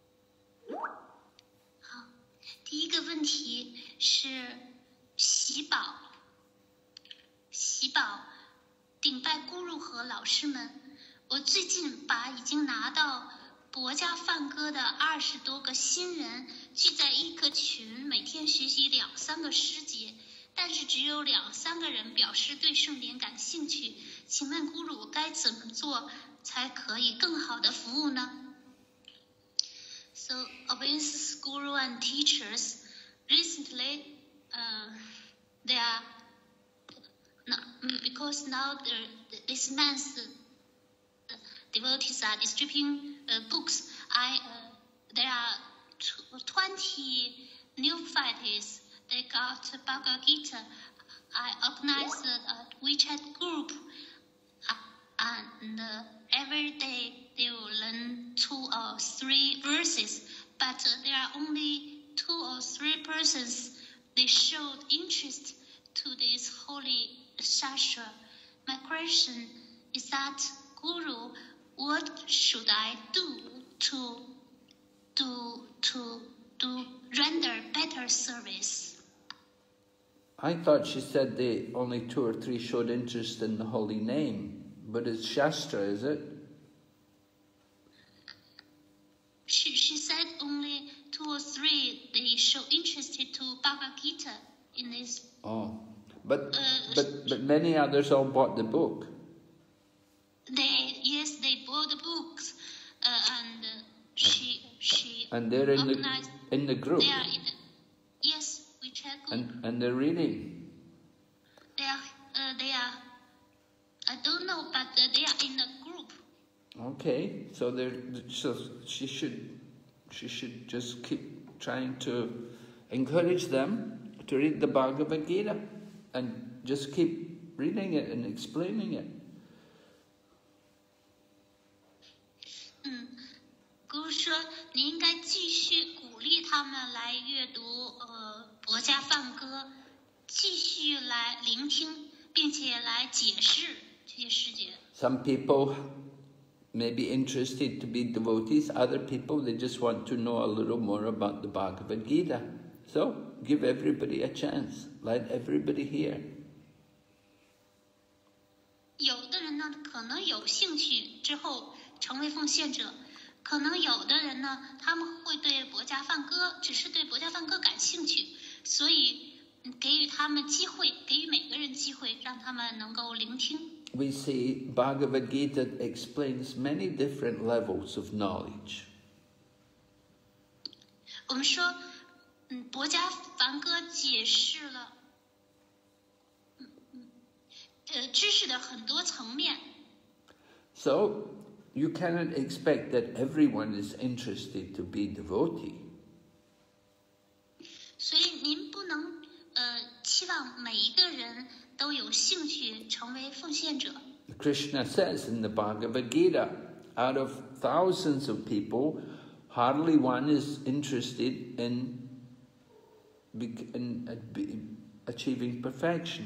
好，第一个问题是喜宝，喜宝顶拜咕噜和老师们，我最近把已经拿到博家梵歌的二十多个新人聚在一个群，每天学习两三个诗节，但是只有两三个人表示对圣典感兴趣。请问咕噜该怎么做才可以更好的服务呢？ So, obvious guru and teachers recently, uh, they are not, because now the, this month uh, devotees are distributing uh, books. I uh, there are twenty neophytes. They got Bhagavad Gita. I organized a WeChat group, uh, and uh, every day they will learn two or three verses. But uh, there are only two or three persons. They showed interest to this holy shastra. My question is that, Guru, what should I do to to to to render better service? I thought she said they only two or three showed interest in the holy name, but it's Shastra, is it? She, she said only two or three they show interested to Bhagavad Gita in this. Oh, but uh, but but many others all bought the book. They yes they bought the books, uh, and uh, she she. And they're in the in the group. They are in the yes WeChat group. And and they're reading. They are uh, they are. I don't know, but uh, they are in the group. Okay, so they're so she should she should just keep trying to encourage them to read the Bhagavad Gita and just keep reading it and explaining it. 嗯，姑说你应该继续鼓励他们来阅读呃博家梵歌，继续来聆听，并且来解释这些世界。 Some people may be interested to be devotees. Other people, they just want to know a little more about the Bhagavad Gita. So, give everybody a chance. Let everybody hear. 有的人呢，可能有兴趣之后成为奉献者；可能有的人呢，他们会对博家梵歌，只是对博家梵歌感兴趣，所以给予他们机会，给予每个人机会，让他们能够聆听。 We see Bhagavad Gita explains many different levels of knowledge. 我们说，嗯，博家梵歌解释了，嗯嗯，呃，知识的很多层面。 So, you cannot expect that everyone is interested to be devotee. 所以您不能呃期望每一个人都有兴趣成为奉献者。 Krishna says in the Bhagavad Gita, out of thousands of people, hardly one is interested in, in achieving perfection.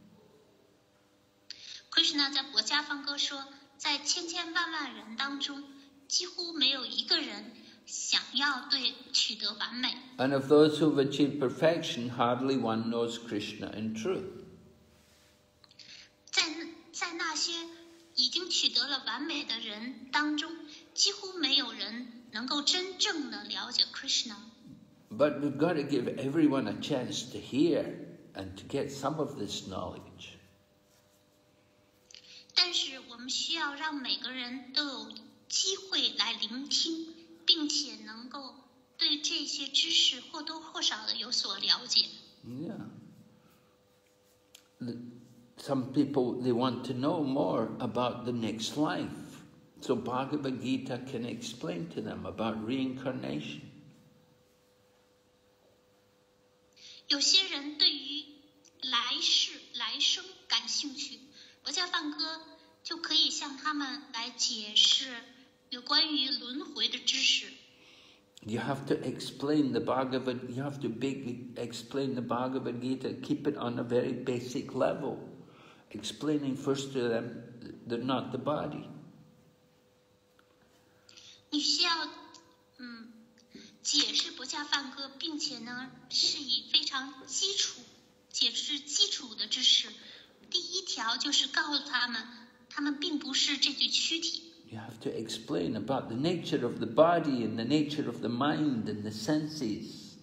Krishna 在博家梵歌说，在千千万万人当中，几乎没有一个人想要对取得完美。 And of those who've achieved perfection, hardly one knows Krishna in truth. 在在那些已经取得了完美的人当中，几乎没有人能够真正的了解 Krishna。 But we've got to give everyone a chance to hear and to get some of this knowledge. 但是我们需要让每个人都有机会来聆听，并且能够对这些知识或多或少的有所了解。 Yeah. Some people, they want to know more about the next life. So Bhagavad Gita can explain to them about reincarnation. 有些人对于来世、来生感兴趣，博家梵歌就可以向他们来解释有关于轮回的知识。 You have to explain the Bhagavad, you have to big, explain the Bhagavad Gita, keep it on a very basic level. Explaining first to them, they're not the body. 你需要，嗯，解释博家梵歌，并且呢，是以非常基础解释基础的知识。第一条就是告诉他们，他们并不是这具躯体。 You have to explain about the nature of the body and the nature of the mind and the senses.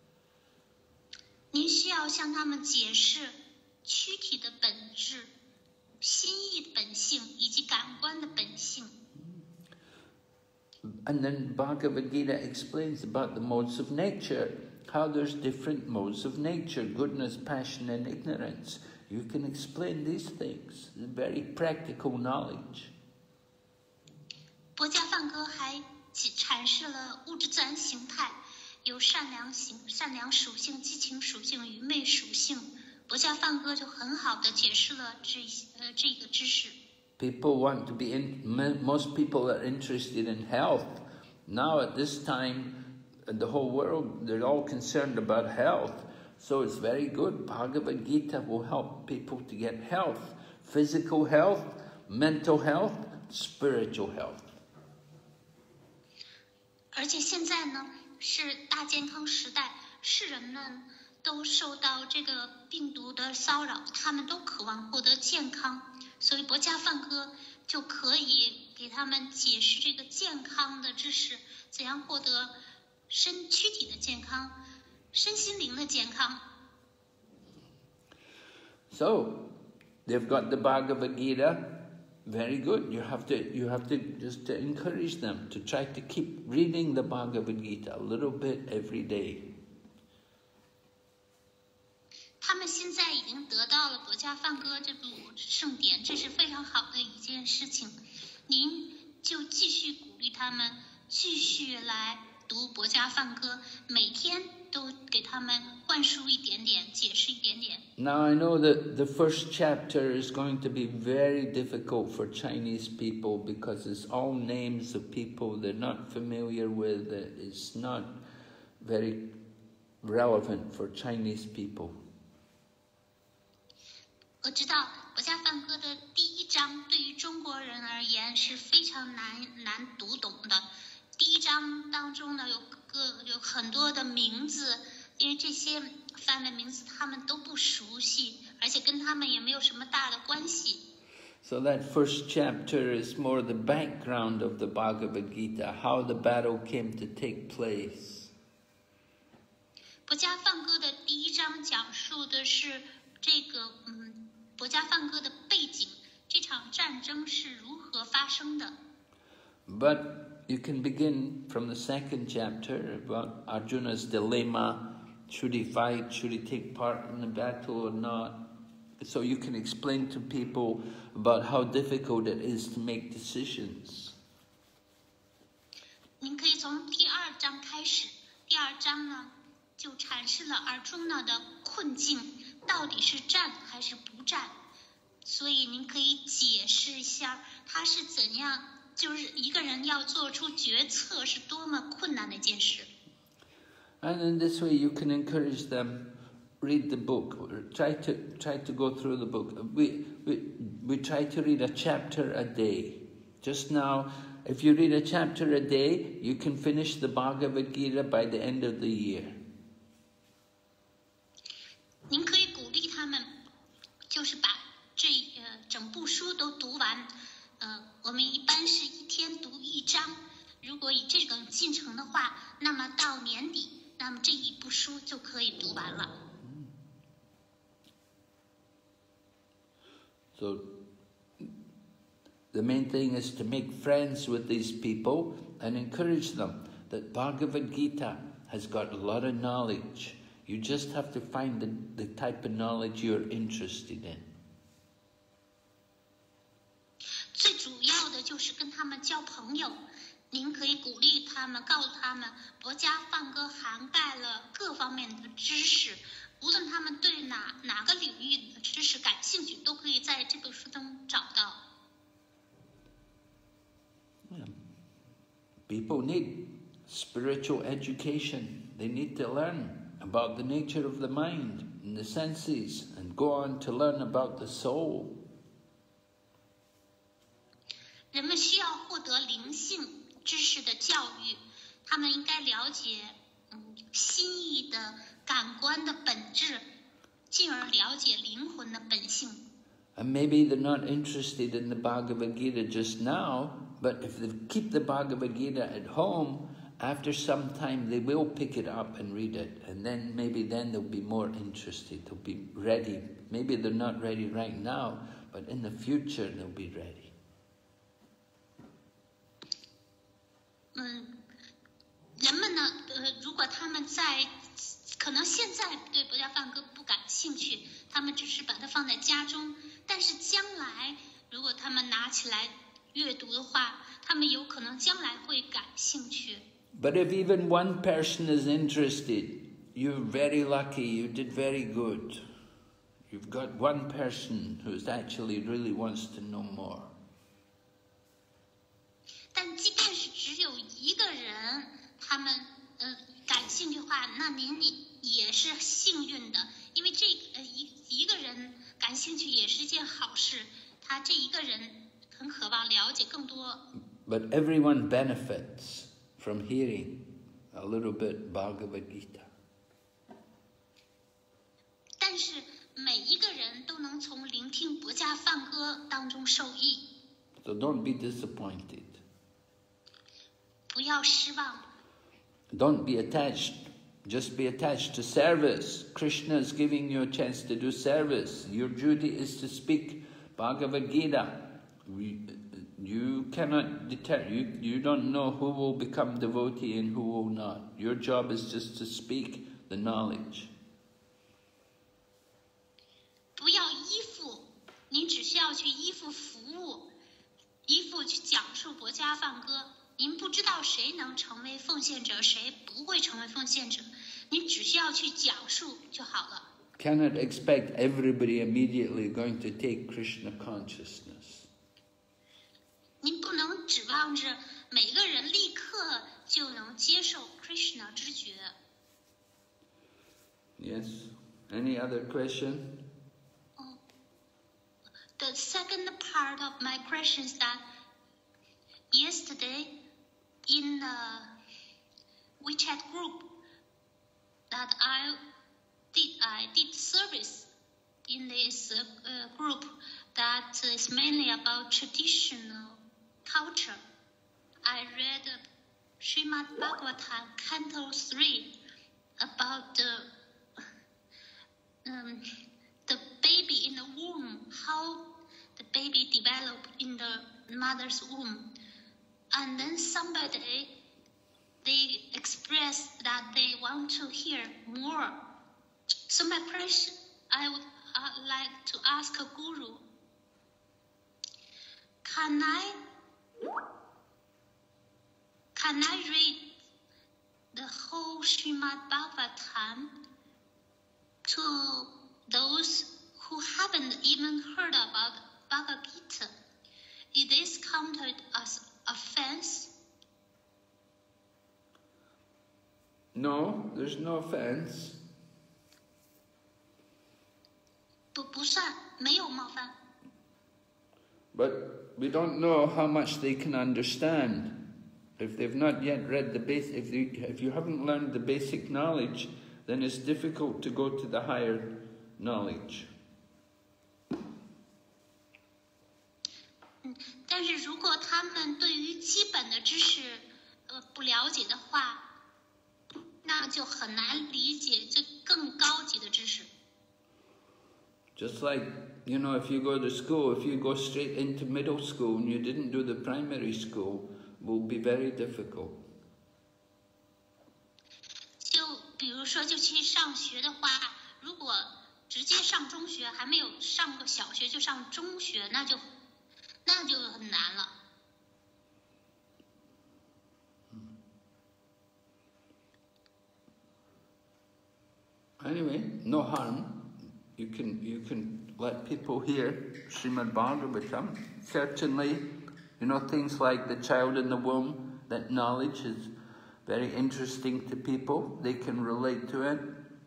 您需要向他们解释躯体的本质、心意的本性以及感官的本性。 And then Bhagavad Gita explains about the modes of nature, how there's different modes of nature, goodness, passion, and ignorance. You can explain these things, very practical knowledge. 薄伽梵歌还阐释了物质自然形态，有善良形、善良属性、激情属性、愚昧属性。薄伽梵歌就很好的解释了这呃这个知识。 People want to be in, most people are interested in health. Now at this time, the whole world, they're all concerned about health. So it's very good. Bhagavad Gita will help people to get health, physical health, mental health, spiritual health. 而且现在呢，是大健康时代，世人们都受到这个病毒的骚扰，他们都渴望获得健康，所以薄伽梵歌就可以给他们解释这个健康的知识，怎样获得身躯体的健康、身心灵的健康。 So, they've got the Bhagavad Gita. Very good. You have to you have to just to encourage them to try to keep reading the Bhagavad Gita a little bit every day. 他们现在已经得到了薄伽梵歌这部圣典，这是非常好的一件事情。您就继续鼓励他们，继续来读薄伽梵歌，每天都给他们灌输一点点，解释一点点。 Now I know that the first chapter is going to be very difficult for Chinese people because it's all names of people they're not familiar with. It's not very relevant for Chinese people. 我知道薄伽梵歌的第一章对于中国人而言是非常难难读懂的。第一章当中呢，有个有很多的名字，因为这些梵文名字他们都不熟悉，而且跟他们也没有什么大的关系。 So that first chapter is more the background of the Bhagavad Gita, how the battle came to take place. 薄伽梵歌的第一章讲述的是这个嗯薄伽梵歌的背景，这场战争是如何发生的。 But you can begin from the second chapter about Arjuna's dilemma. Should he fight? Should he take part in the battle or not? So you can explain to people about how difficult it is to make decisions. 您可以从第二章开始，第二章呢就阐释了Arjuna的困境，到底是战还是不战？所以您可以解释一下他是怎样。就是一个人要做出决策是多么困难的一件事。 And in this way, you can encourage them. Read the book. Try to try to go through the book. We we we try to read a chapter a day. Just now, if you read a chapter a day, you can finish the Bhagavad Gita by the end of the year. 您可以鼓励他们，就是把这呃整部书都读完。呃，我们一般是一天读一章，如果以这种进程的话，那么到年底，那么这一部书就可以读完了。 So, the main thing is to make friends with these people and encourage them that Bhagavad Gita has got a lot of knowledge. You just have to find the, the type of knowledge you're interested in. 最主要的就是跟他们交朋友，您可以鼓励他们，告诉他们，薄伽梵歌涵盖了各方面的知识，无论他们对哪哪个领域的知识感兴趣，都可以在这本书中找到。 Yeah. People need spiritual education. They need to learn about the nature of the mind and the senses and go on to learn about the soul. 人们需要获得灵性知识的教育，他们应该了解嗯心意的感官的本质，进而了解灵魂的本性。 And maybe they're not interested in the Bhagavad Gita just now, but if they keep the Bhagavad Gita at home, after some time they will pick it up and read it. And then maybe then they'll be more interested, they'll be ready. Maybe they're not ready right now, but in the future they'll be ready. 嗯，人们呢，呃，如果他们在可能现在对博家梵歌不感兴趣，他们只是把它放在家中。但是将来，如果他们拿起来阅读的话，他们有可能将来会感兴趣。 But if even one person is interested, you're very lucky, you did very good. You've got one person who actually really wants to know more. 但即便是只有一个人，他们呃感兴趣的话，那您也是幸运的，因为这呃一一个人感兴趣也是一件好事。他这一个人很渴望了解更多。 But everyone benefits from hearing a little bit Bhagavad Gita. 但是每一个人都能从聆听博家梵歌当中受益。 So don't be disappointed. 不要失望。 Don't be attached. Just be attached to service. Krishna is giving you a chance to do service. Your duty is to speak Bhagavad Gita. We, you cannot deter. You, you don't know who will become devotee and who will not. Your job is just to speak the knowledge. 不要依附，您只需要去依附服务，依附去讲述博家梵歌。您不知道谁能成为奉献者，谁不会成为奉献者，您只需要去讲述就好了。 Cannot expect everybody immediately going to take Krishna consciousness. 您不能指望着每个人立刻就能接受 Krishna 知觉。 Yes. Any other question? Oh. The second part of my question is that yesterday in the WeChat group that I did, I did service in this uh, group that is mainly about traditional culture. I read uh, Srimad Bhagavatam Canto three about the um, the baby in the womb, how the baby developed in the mother's womb. And then somebody, they expressed that they want to hear more. So my question, I would uh, like to ask a guru, can I, can I read the whole Srimad Bhagavatam to those who haven't even heard about Bhagavad Gita? Is this counted as offense? No, there's no offense. 不不算，没有冒犯。 But we don't know how much they can understand. If they've not yet read the basic, if, they, if you haven't learned the basic knowledge, then it's difficult to go to the higher knowledge. 嗯，但是如果他们对于基本的知识呃不了解的话，那就很难理解这更高级的知识。 Just like, you know, if you go to school, if you go straight into middle school and you didn't do the primary school, it will be very difficult. 就比如说，就去上学的话，如果直接上中学，还没有上过小学就上中学，那就那就很难了。 Anyway, no harm. You can you can let people hear Srimad Bhagavatam. Certainly, you know, things like the child in the womb, that knowledge is very interesting to people. They can relate to it.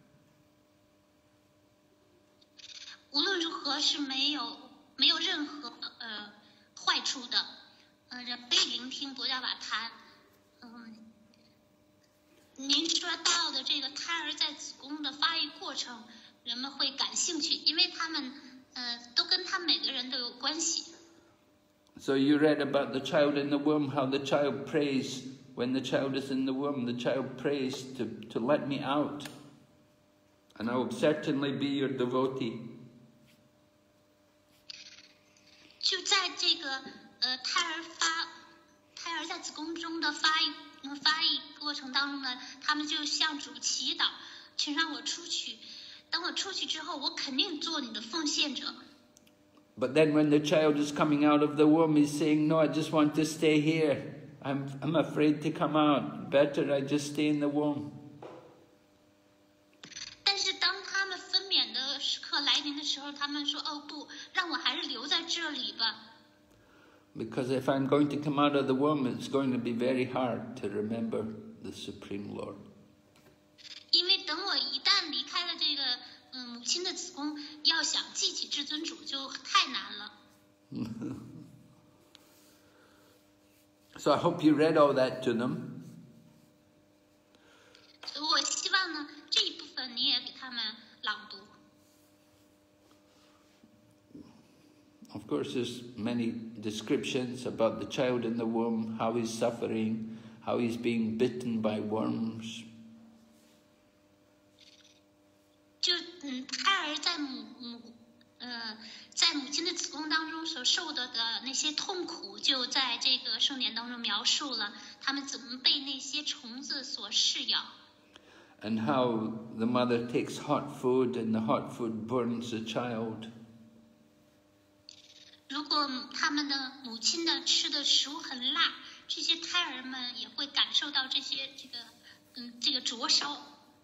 无论如何是没有没有任何呃坏处的，呃，人可以聆听博伽瓦谈，嗯。 您说到的这个胎儿在子宫的发育过程，人们会感兴趣，因为他们呃，都跟他每个人都有关系。 So you read about the child in the womb, how the child prays when the child is in the womb. The child prays to, to let me out, and I will certainly be your devotee. 就在这个呃胎儿发胎儿在子宫中的发育呃发育过程当中呢，他们就向主祈祷，请让我出去。等我出去之后，我肯定做你的奉献者。 But then when the child is coming out of the womb, he's saying, no, I just want to stay here. I'm, I'm afraid to come out. Better I just stay in the womb. 但是当他们分娩的时刻来临的时候，他们说：“哦不，让我还是留在这里吧。” Because if I'm going to come out of the womb, it's going to be very hard to remember the Supreme Lord. 因为等我一旦离开了这个嗯母亲的子宫，要想记起至尊主就太难了。 So I hope you read all that to them. 我希望呢，这一部分你也给他们朗读。 Of course, there's many descriptions about the child in the womb, how he's suffering, how he's being bitten by worms. 就嗯，胎儿在母母呃在母亲的子宫当中所受的的那些痛苦，就在这个圣典当中描述了他们怎么被那些虫子所噬咬。 And how the mother takes hot food and the hot food burns the child. 如果他们的母亲的吃的食物很辣，这些胎儿们也会感受到这些这个嗯这个灼烧。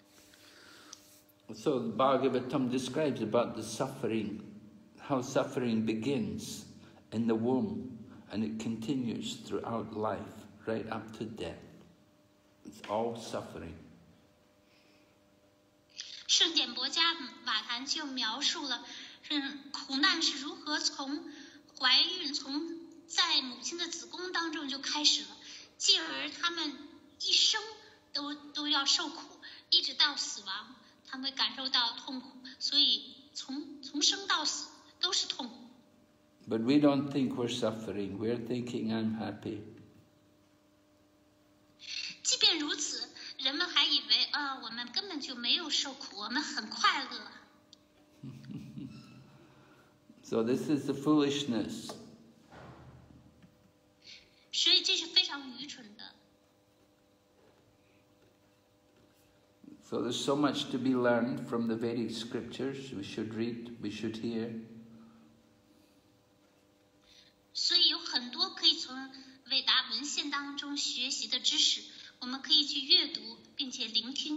So the Bhagavatam describes about the suffering, how suffering begins in the womb and it continues throughout life, right up to death. It's all suffering. 圣典博家瓦坛就描述了，嗯，苦难是如何从怀孕从在母亲的子宫当中就开始了，继而他们一生都都要受苦，一直到死亡。他们会感受到痛苦，所以从从生到死都是痛苦。 But we don't think we're suffering. We're thinking I'm happy. 即便如此，人们还以为啊、呃，我们根本就没有受苦，我们很快乐。 So this is the foolishness. 所以这是非常愚蠢的。 So there's so much to be learned from the Vedic scriptures. We should read, we should hear. 所以有很多可以从伟大文献当中学习的知识，我们可以去阅读并且聆听。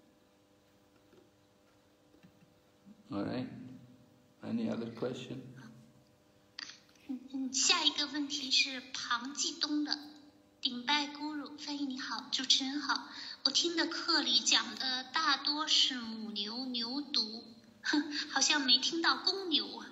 All right. Any other question? 嗯嗯，下一个问题是庞继东的，顶拜咕噜，翻译你好，主持人好。我听的课里讲的大多是母牛牛犊，哼，好像没听到公牛啊。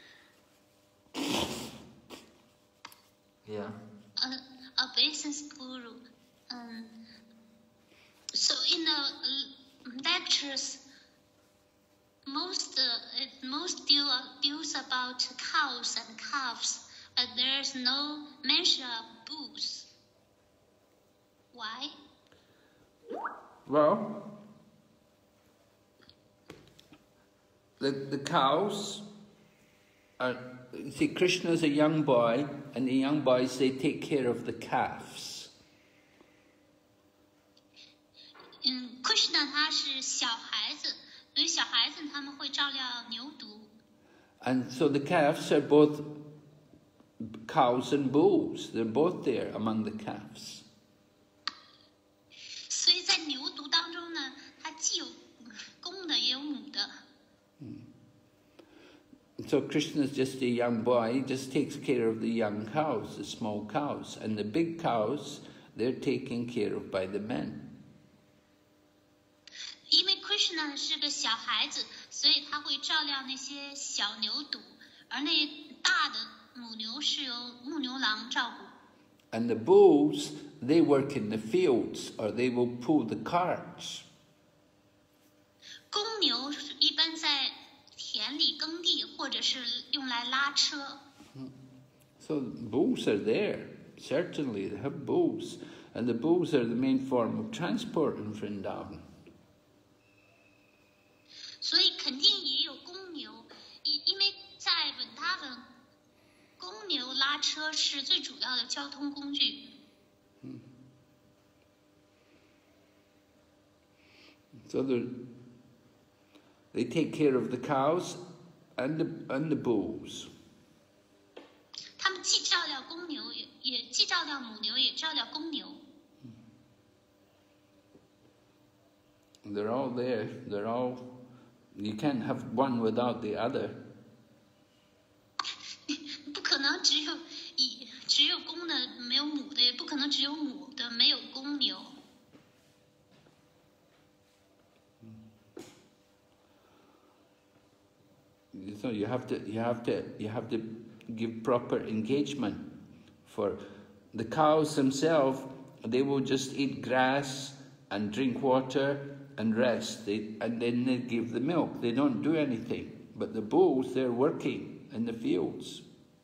Yeah. Uh, obeisance guru. Um, so in the uh, lectures, most uh, most deal deals about cows and calves, but there's no mention of bulls. Why? Well, the the cows are. You see, Krishna's a young boy, and the young boys, they take care of the calves. 嗯 ，Krishna 他是小孩子，所以小孩子他们会照料牛犊。 And so the calves are both cows and bulls. They're both there among the calves. 所以在牛犊当中呢，它既有公的也有母的。 So Krishna's just a young boy, he just takes care of the young cows, the small cows. And the big cows, they're taken care of by the men. 因为 Krishna 是个小孩子，所以他会照料那些小牛犊，而那大的母牛是由牧牛郎照顾。 And the bulls, they work in the fields, or they will pull the carts. 公牛一般在田田里耕地，或者是用来拉车。 So bulls are there, certainly they have bulls, and the bulls are the main form of transport in Vrindavan. 所以肯定也有公牛，因因为在稳达文，公牛拉车是最主要的交通工具。 So they take care of the cows and the, and the bulls. 他们既照料公牛，也也既照料母牛，也照料公牛。 They're all there. They're all. You can't have one without the other. 不可能只有以只有公的没有母的，也不可能只有母的没有公牛。 So you have to, you have to, you have to give proper engagement. For the cows themselves, they will just eat grass and drink water and rest, they, and then they give the milk. They don't do anything. But the bulls, they're working in the fields.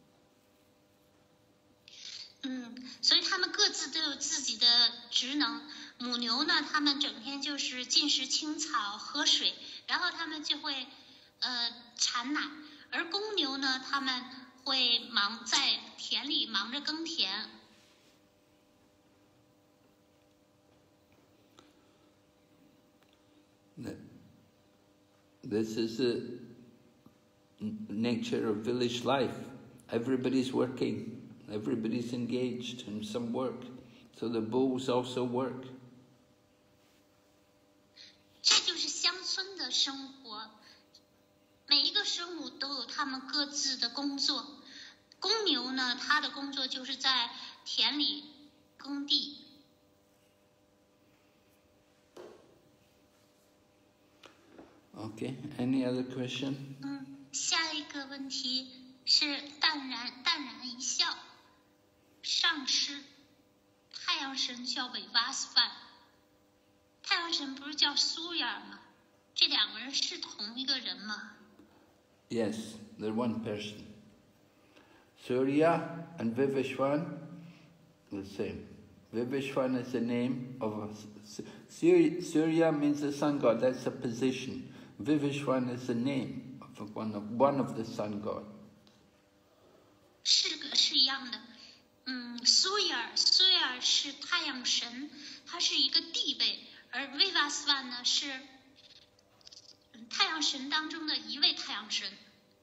嗯，所以他们各自都有自己的职能。母牛呢，他们整天就是进食青草、喝水，然后他们就会呃产奶；而公牛呢，他们会忙在田里忙着耕田。 This is the nature of village life. Everybody's working, everybody's engaged in some work. So the bulls also work. 这就是乡村的生活，每一个生物都有他们各自的工作。公牛呢，它的工作就是在田里耕地。 Okay, any other question? 嗯，下一个问题是淡然淡然一笑。上师，太阳神叫韦瓦斯范，太阳神不是叫苏雅吗？这两个人是同一个人吗？ Yes, they're one person. Surya and Vivishwan, the same. Vivishwan is the name of a... Surya means the sun god, that's a position. Vivishwan is the name of one of, one of the sun god. 是个是一样的。嗯，苏雅苏雅是太阳神，他是一个地位，而维瓦斯万呢是太阳神当中的一位太阳神。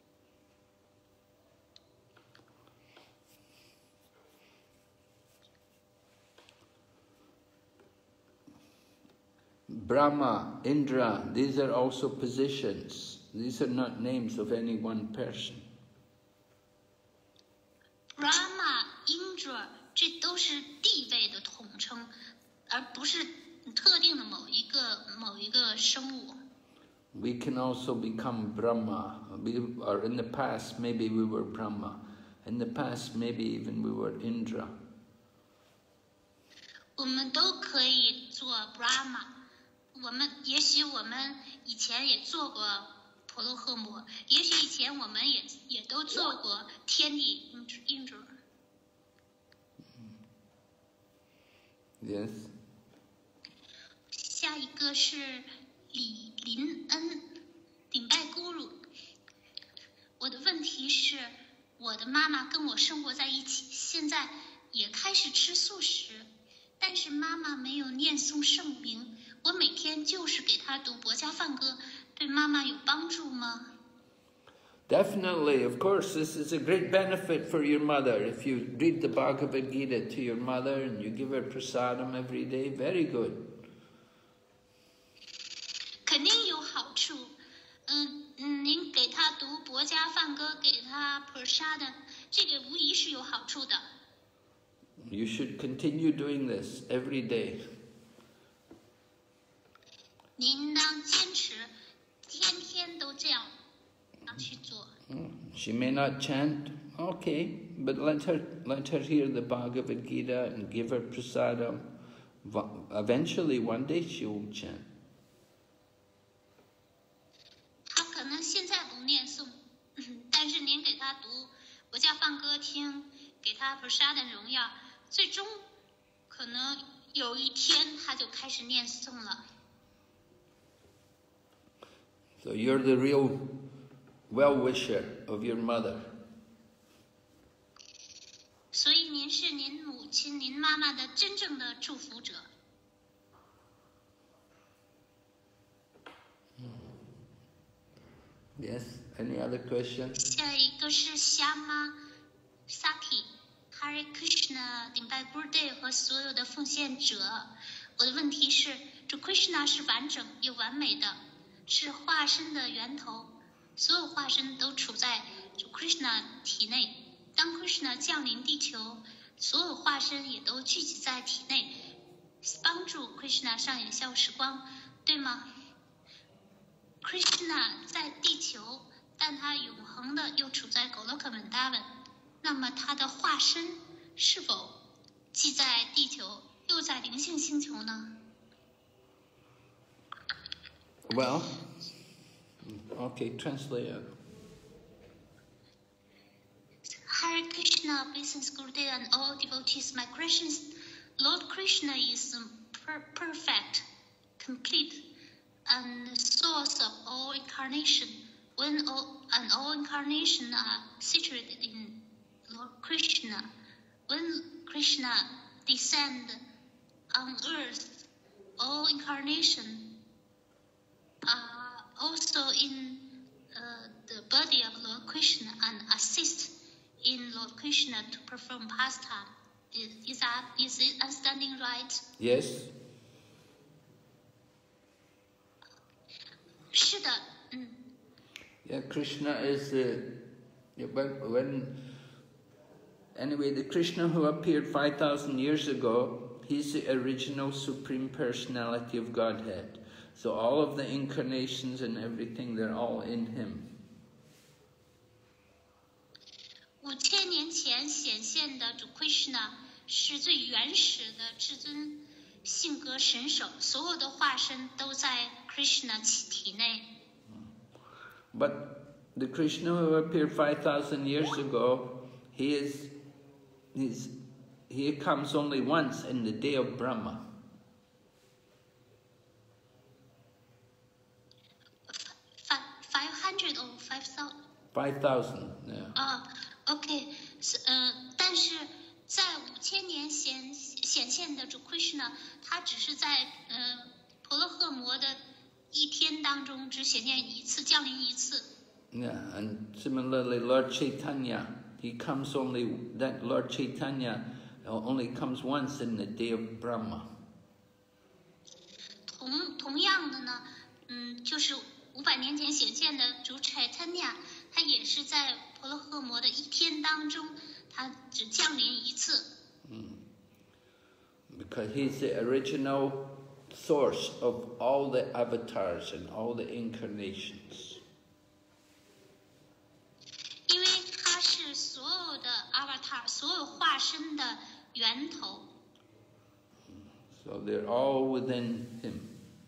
Brahma, Indra, these are also positions. These are not names of any one person. Brahma, Indra, 这都是地位的统称，而不是特定的某一个某一个生物。 We can also become Brahma. We, or in the past, maybe we were Brahma. In the past, maybe even we were Indra. 我们都可以做 Brahma。我们也许我们以前也做过婆罗诃摩，也许以前我们也也都做过天地应主。 Yes. 下一个是李林恩，顶拜咕噜。我的问题是，我的妈妈跟我生活在一起，现在也开始吃素食，但是妈妈没有念诵圣名。我每天就是给她读薄伽梵歌，对妈妈有帮助吗？ Definitely, of course, this is a great benefit for your mother. If you read the Bhagavad Gita to your mother and you give her prasadam every day, very good. 肯定有好处。嗯嗯，您给她读薄伽梵歌，给她 prasadam， 这个无疑是有好处的。 You should continue doing this every day. 您当坚持，天天都这样去做。 She may not chant, okay, but let her let her hear the Bhagavad Gita and give her prasadam. Eventually, one day she will chant. 她可能现在不念诵，但是您给他读国家放歌厅，给他普沙的荣耀，最终可能有一天他就开始念诵了。 So you're the real well-wisher of your mother. 所以您是您母亲、您妈妈的真正的祝福者。 Yes. Any other question? 下一个是夏妈 Saki Hare Krishna 顶拜 Gurudev 和所有的奉献者。我的问题是，主 Krishna 是完整又完美的，是化身的源头，所有化身都处在主 Krishna 体内。当 Krishna 降临地球，所有化身也都聚集在体内，帮助 Krishna 上演消时光，对吗？ Krishna 在地球，但他永恒的又处在 Goloka Vrindavan， 那么他的化身是否既在地球又在灵性星球呢？ Well, okay, translate it. Hare Krishna, blessings Gurudev and all devotees. My question is, Lord Krishna is per perfect, complete, and the source of all incarnation. When all and all incarnation are situated in Lord Krishna, when Krishna descend on earth, all incarnation are also in uh, the body of Lord Krishna and assist in Lord Krishna to perform pastime. Is, is that is it understanding right? Yes. 是的，嗯。 Yeah, Krishna is the when, when anyway the Krishna who appeared five thousand years ago, he's the original Supreme Personality of Godhead. So all of the incarnations and everything, they're all in him. 五千年前显现的主 Krishna 是最原始的至尊性格神手，所有的化身都在 Krishna 体内。 But the Krishna who appeared five thousand years ago, he is, he's, he comes only once in the day of Brahma. Five hundred or five thousand? Five thousand, yeah. 啊 ，OK， 呃，但是在五千年显显现的主 Krishna， 他只是在呃婆罗诃摩的一天当中只显现一次，降临一次。 Yeah, and similarly, Lord Chaitanya, he comes only, that Lord Chaitanya only comes once in the day of Brahma. 同同样的呢，嗯，就是五百年前显现的主 Chaitanya， 他也是在婆罗诃摩的一天当中，他只降临一次。 Mm. Because he's the original source of all the avatars and all the incarnations. 因为他是所有的 avatar， 所有化身的源头。 So they're all within him.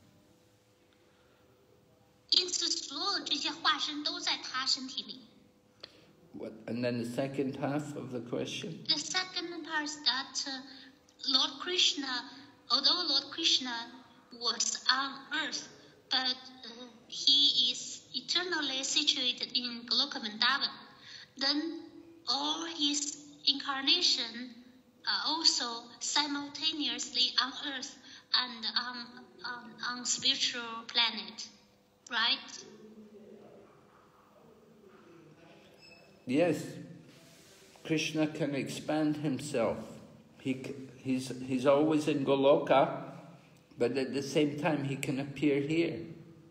因此，所有这些化身都在他身体里。 What, and then the second half of the question? The second part is that uh, Lord Krishna, although Lord Krishna was on earth, but uh, he is eternally situated in Goloka Vrindavan, then all his incarnation are also simultaneously on earth and on, on, on spiritual planet, right? Yes, Krishna can expand himself. He, he's, he's always in Goloka, but at the same time he can appear here.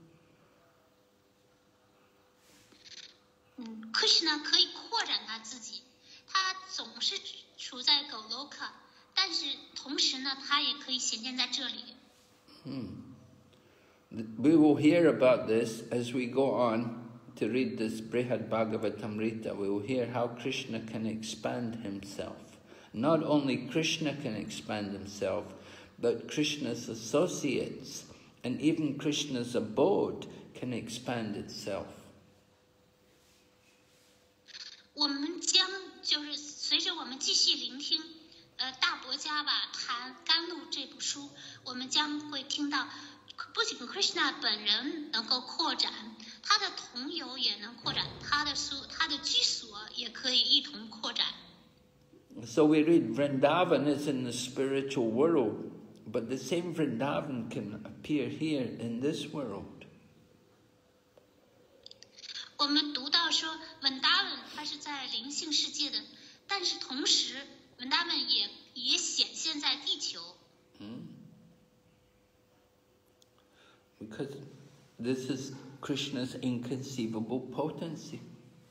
嗯 ，Krishna 可以扩展他自己，他总是处在 Goloka， 但是同时呢，他也可以显现在这里。 Hmm. We will hear about this as we go on to read this Brihad Bhagavatamrita. We will hear how Krishna can expand himself. Not only Krishna can expand himself, but Krishna's associates and even Krishna's abode can expand itself. 我们将就是随着我们继续聆听，呃，大伯加瓦谈甘露这部书，我们将会听到，不仅 Krishna 本人能够扩展，他的同游也能扩展，他的书，他的居所也可以一同扩展。 So we read Vrindavan is in the spiritual world, but the same Vrindavan can appear here in this world. 我们读到说，文达文它是在灵性世界的，但是同时，文达文也也显现在地球。 Hmm. Because this is Krishna's inconceivable potency.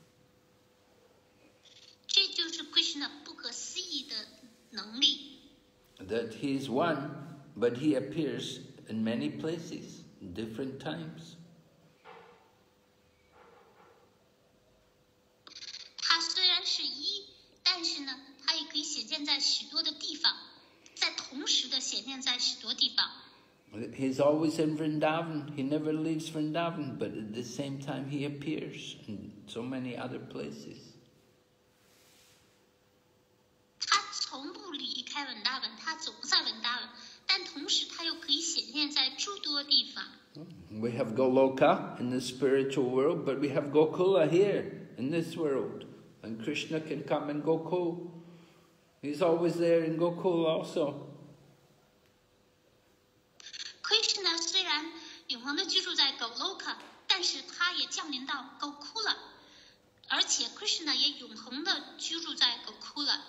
这就是 Krishna 不可思议的能力。 That he is one, but he appears in many places, in different times. 他虽然是一，但是呢，他也可以显现在许多的地方，在同时的显现在许多地方。 He's always in Vrindavan. He never leaves Vrindavan, but at the same time he appears in so many other places. 他从不离开文达文，他总在文达文，但同时他又可以显现在诸多地方。 We have Goloka in the spiritual world, but we have Gokula here in this world. And Krishna can come in Gokul. He's always there in Gokul also. Krishna 虽然永恒的居住在 Goloka， 但是他也降临到 Gokula， 而且 Krishna 也永恒的居住在 Gokula。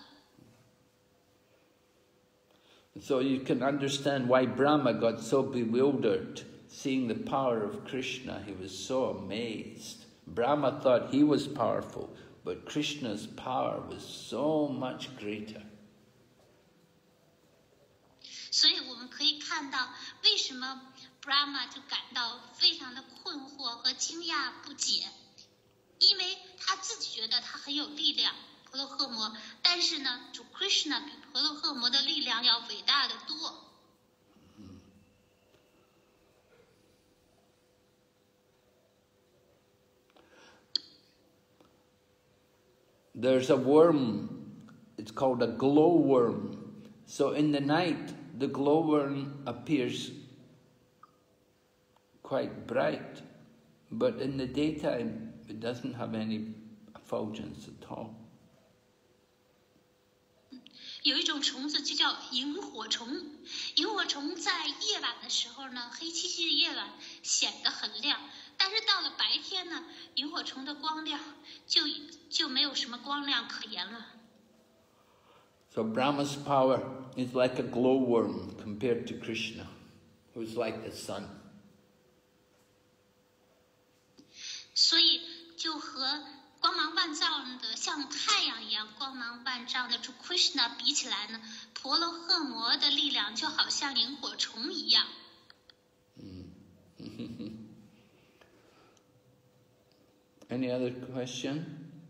So you can understand why Brahma got so bewildered seeing the power of Krishna. He was so amazed. Brahma thought he was powerful, but Krishna's power was so much greater. 所以我们可以看到，为什么 Brahma 就感到非常的困惑和惊讶不解，因为他自己觉得他很有力量，婆罗诃摩，但是呢，主 Krishna 比婆罗诃摩的力量要伟大的多。 There's a worm, it's called a glowworm. So in the night, the glowworm appears quite bright, but in the daytime, it doesn't have any effulgence at all. 有一种虫子就叫萤火虫，萤火虫在夜晚的时候呢，黑漆漆的夜晚显得很亮，但是到了白天呢，萤火虫的光亮就就没有什么光亮可言了。 So Brahma's power is like a glowworm compared to Krishna, who's like the sun. 所以就和光芒万丈的像太阳一样光芒万丈的主 Krishna 比起来呢，婆罗诃摩的力量就好像萤火虫一样。 Any other question?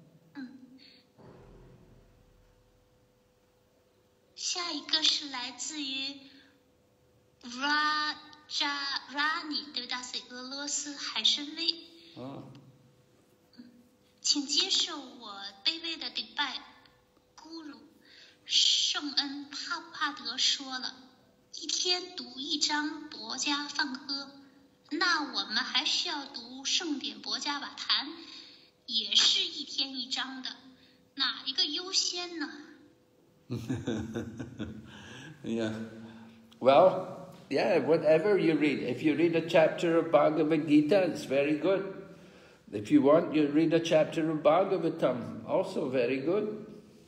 下一个是来自于 Raja Rani， 对不对？是俄罗斯海参崴。 Oh. 请接受我卑微的礼拜，咕噜圣恩帕帕德说了，一天读一章博家梵歌，那我们还需要读圣典博家瓦坛，也是一天一章的，哪一个优先呢？ Yeah. Well, yeah, whatever you read. If you read a chapter of Bhagavad Gita, it's very good. If you want, you read a chapter of Bhagavatam, also very good.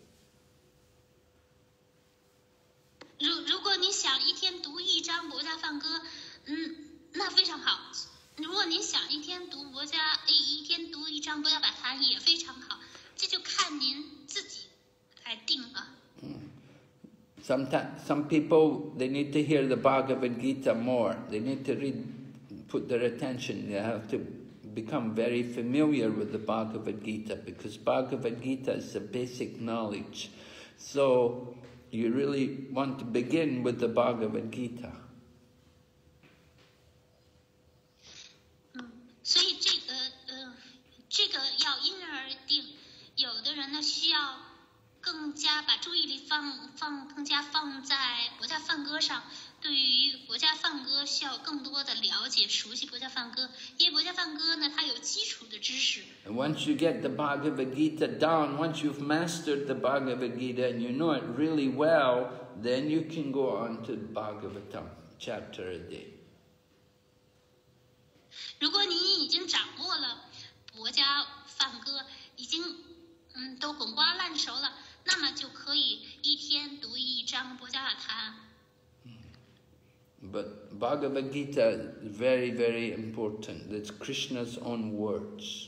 如如果你想一天读一章博家梵歌，嗯，那非常好。如果你想一天读博家，一一天读一章博家瓦坛也非常好，这就看您自己来定了。 Sometimes, some people, they need to hear the Bhagavad Gita more. They need to read, put their attention. They have to become very familiar with the Bhagavad Gita, because Bhagavad Gita is the basic knowledge. So you really want to begin with the Bhagavad Gita. 嗯，所以这个呃，这个要因人而定。有的人呢注意力放放更加放在国家梵歌上。对于国家梵歌需要更多的了解、熟悉国家梵歌，因为国家梵歌呢，它有基础的知识。 And once you get the Bhagavad Gita down, once you've mastered the Bhagavad Gita and you know it really well, then you can go on to Bhagavatam, chapter a day. 如果你已经掌握了国家梵歌，已经嗯都滚瓜烂熟了，那么就可以一天读一章国家法坛。 But Bhagavad Gita is very, very important. It's Krishna's own words.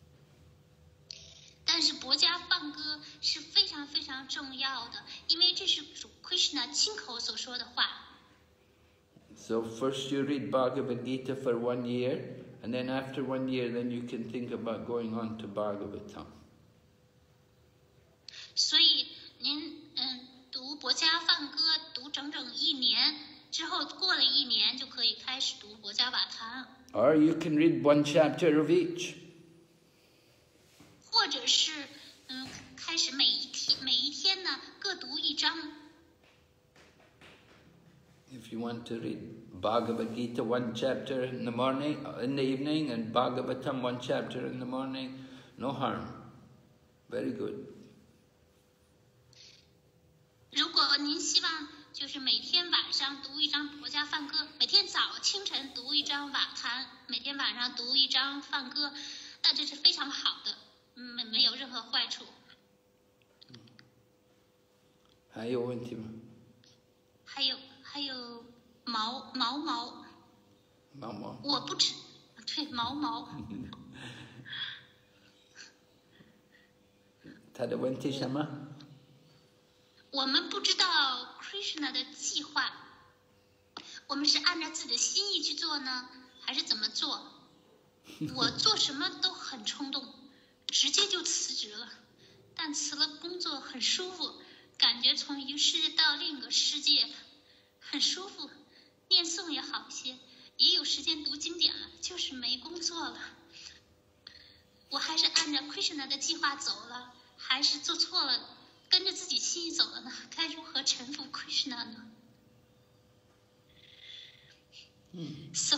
但是国家梵歌是非常非常重要的，因为这是主 Krishna 亲口所说的话。 So first you read Bhagavad Gita for one year, and then after one year, then you can think about going on to Bhagavatam. 所以您嗯读国家梵歌读整整一年之后，过了一年就可以开始读国家法坛。 Or you can read one chapter of each. 或者是嗯开始每一天每一天呢各读一章。 If you want to read Bhagavad Gita one chapter in the morning, in the evening, and Bhagavatam one chapter in the morning, no harm. Very good. 如果您希望就是每天晚上读一章国家梵歌，每天早清晨读一章瓦坛，每天晚上读一章梵歌，那这是非常好的，没没有任何坏处。 还有问题吗？ 还有还有毛毛毛。 毛毛。 我不知，对毛毛。 他的问题什么？ 我们不知道 Krishna 的计划，我们是按照自己的心意去做呢，还是怎么做？我做什么都很冲动，直接就辞职了。但辞了工作很舒服，感觉从一个世界到另一个世界很舒服，念诵也好些，也有时间读经典了，就是没工作了。我还是按照 Krishna 的计划走了，还是做错了？跟着自己心意走了呢，该如何臣服 Krishna 呢？嗯 So,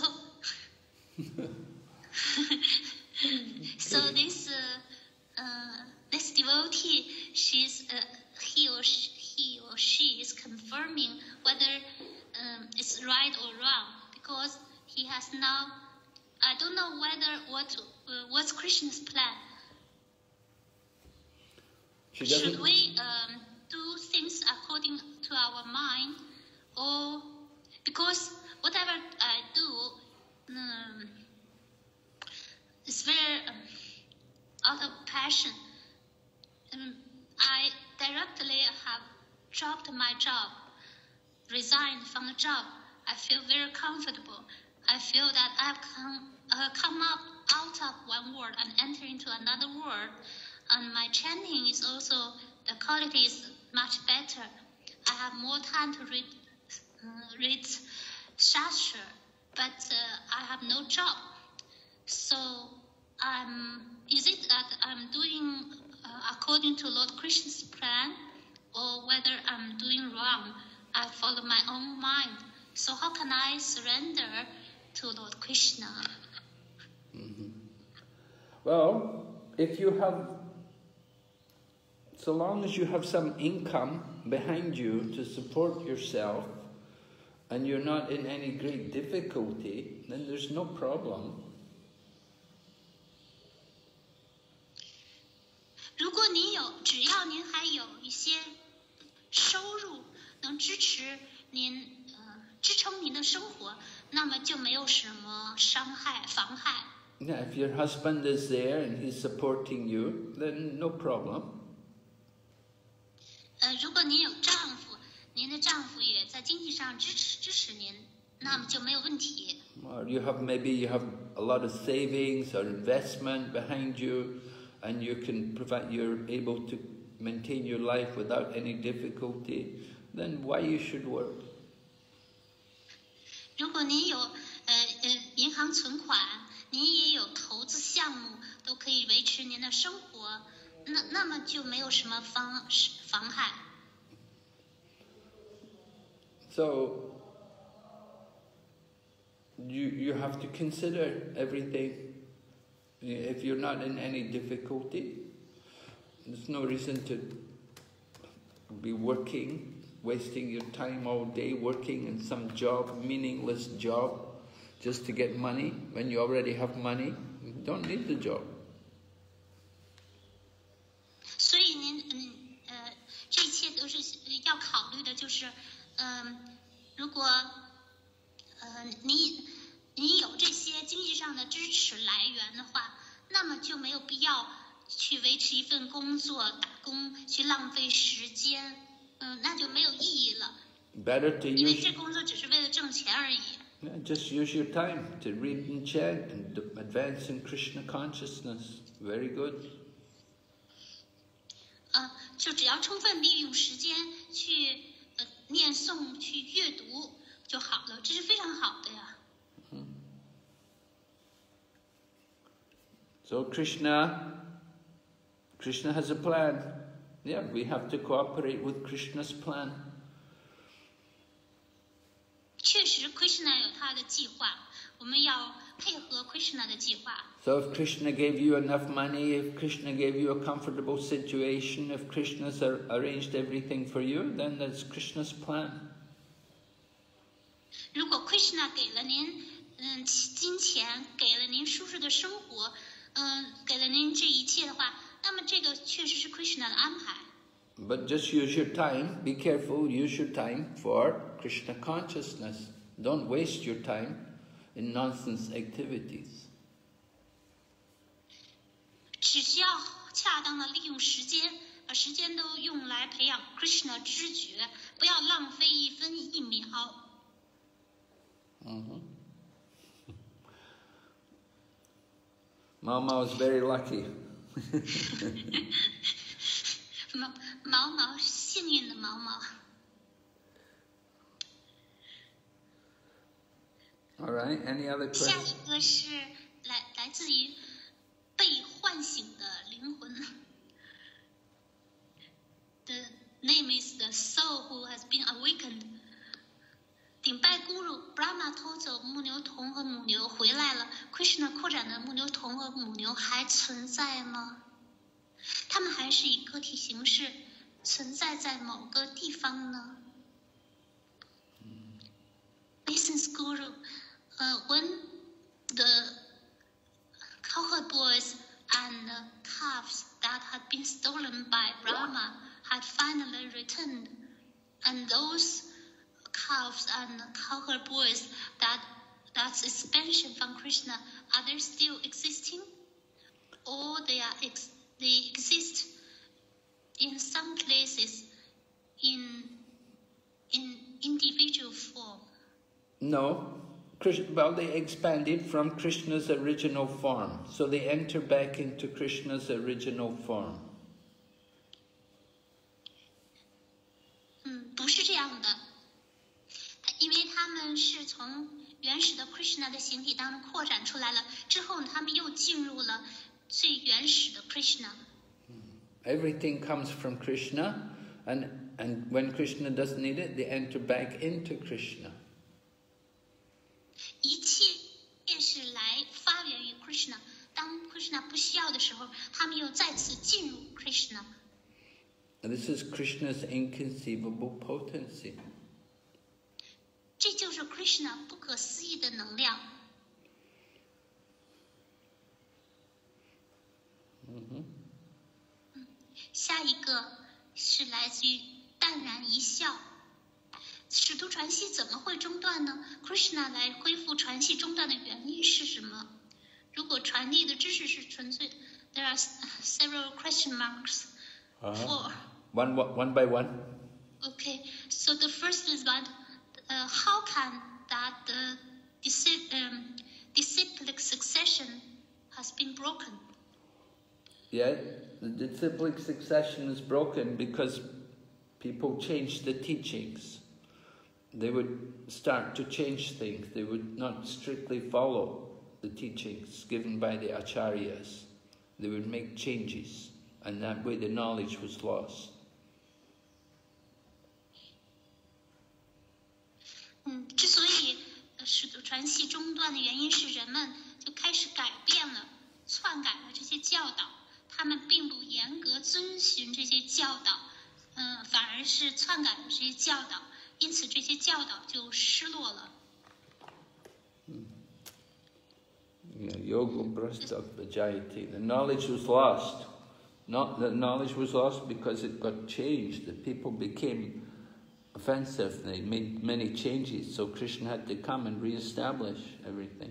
so this uh, uh, this devotee, she's uh, he or she, he or she is confirming whether um, it's right or wrong because he has now. I don't know whether what uh, what's Krishna's plan. Should we um, do things according to our mind, or because whatever I do, um, it's very um, out of passion. Um, I directly have dropped my job, resigned from the job. I feel very comfortable. I feel that I've come, uh, come up out of one world and enter into another world. And my chanting is also, the quality is much better. I have more time to read, uh, read Shastra, but uh, I have no job. So, um, is it that I'm doing uh, according to Lord Krishna's plan, or whether I'm doing wrong? I follow my own mind. So how can I surrender to Lord Krishna? Mm-hmm. Well, if you have So long as you have some income behind you to support yourself and you're not in any great difficulty, then there's no problem. 如果您有，只要您还有一些收入能支持您呃支撑您的生活，那么就没有什么伤害妨害。 Yeah, if your husband is there and he's supporting you, then no problem. 呃，如果您有丈夫，您的丈夫也在经济上支持支持您，那么就没有问题。 Or you have maybe you have a lot of savings or investment behind you, and you can provide. You're able to maintain your life without any difficulty. Then why you should work? 如果您有呃呃银行存款，您也有投资项目，都可以维持您的生活。那那么就没有什么妨妨害。 So you, you have to consider everything. If you're not in any difficulty, there's no reason to be working, wasting your time all day working in some job, meaningless job, just to get money when you already have money. You don't need the job. 所以您嗯呃，这一切都是要考虑的，就是嗯、呃，如果呃你你有这些经济上的支持来源的话，那么就没有必要去维持一份工作打工，去浪费时间，嗯、呃，那就没有意义了。 Better to 因为 use. 这工作只是为了挣钱而已。 Yeah, just use your time to read and chant and advance in Krishna consciousness. Very good. 呃，就只要充分利用时间去呃念诵、去阅读就好了，这是非常好的呀。 So Krishna, Krishna has a plan. Yeah, we have to cooperate with Krishna's plan. 确实 ，Krishna 有他的计划，我们要配合 Krishna 的计划。 So if Krishna gave you enough money, if Krishna gave you a comfortable situation, if Krishna's ar arranged everything for you, then that's Krishna's plan. 如果 Krishna 给了您嗯金钱，给了您舒适的生活，嗯，给了您这一切的话，那么这个确实是 Krishna 的安排。 But just use your time, be careful, use your time for Krishna consciousness. Don't waste your time in nonsense activities. 只需要恰当的利用时间，把时间都用来培养 Krishna 知觉，不要浪费一分一秒。 Mm-hmm. Mama was very lucky. 毛毛毛幸运的毛毛。 All right, any other 下 questions? 一个是来来自于被唤醒的灵魂。The name is the soul who has been awakened. 顶拜咕噜 Brahma 偷走母牛童和母牛回来了 ，Krishna 扩展的母牛童和母牛还存在吗？它们还是以个体形式存在在某个地方呢？ Listens Guru, uh, when the cowherd boys and the calves that had been stolen by Brahma had finally returned, and those calves and cowherd boys that that's expansion from Krishna, are they still existing, or they are ex they exist in some places in in individual form? No. Well, they expanded from Krishna's original form. So they enter back into Krishna's original form. 嗯，不是这样的，因为他们是从原始的 Krishna 的形体当中扩展出来了，之后他们又进入了最原始的 Krishna。 Everything comes from Krishna, and, and when Krishna doesn't need it, they enter back into Krishna. 一切也是来发源于 Krishna， 当 Krishna 不需要的时候，他们又再次进入 Krishna。 And this is Krishna's inconceivable potency. 这就是 Krishna 不可思议的能量。 Mm-hmm. 下一个是来自于淡然一笑。使徒传系怎么会中断呢 ？Krishna 来恢复传系中断的原因是什么？如果传递的知识是纯粹的 ，there are several question marks for. Uh-huh. One, one by one. Okay, so the first is that uh, how can that the um, disciplic succession has been broken? Yeah, the disciplic succession is broken because people changed the teachings. They would start to change things. They would not strictly follow the teachings given by the acharyas. They would make changes, and that way the knowledge was lost. 嗯，之所以呃使得传系中断的原因是人们就开始改变了、篡改了这些教导，他们并不严格遵循这些教导，嗯、呃，反而是篡改了这些教导，因此这些教导就失落了。 Yeah, yoga brasta vajayati. The knowledge was lost. Not the knowledge was lost because it got changed. The people became offensive. They made many changes, so Krishna had to come and re-establish everything.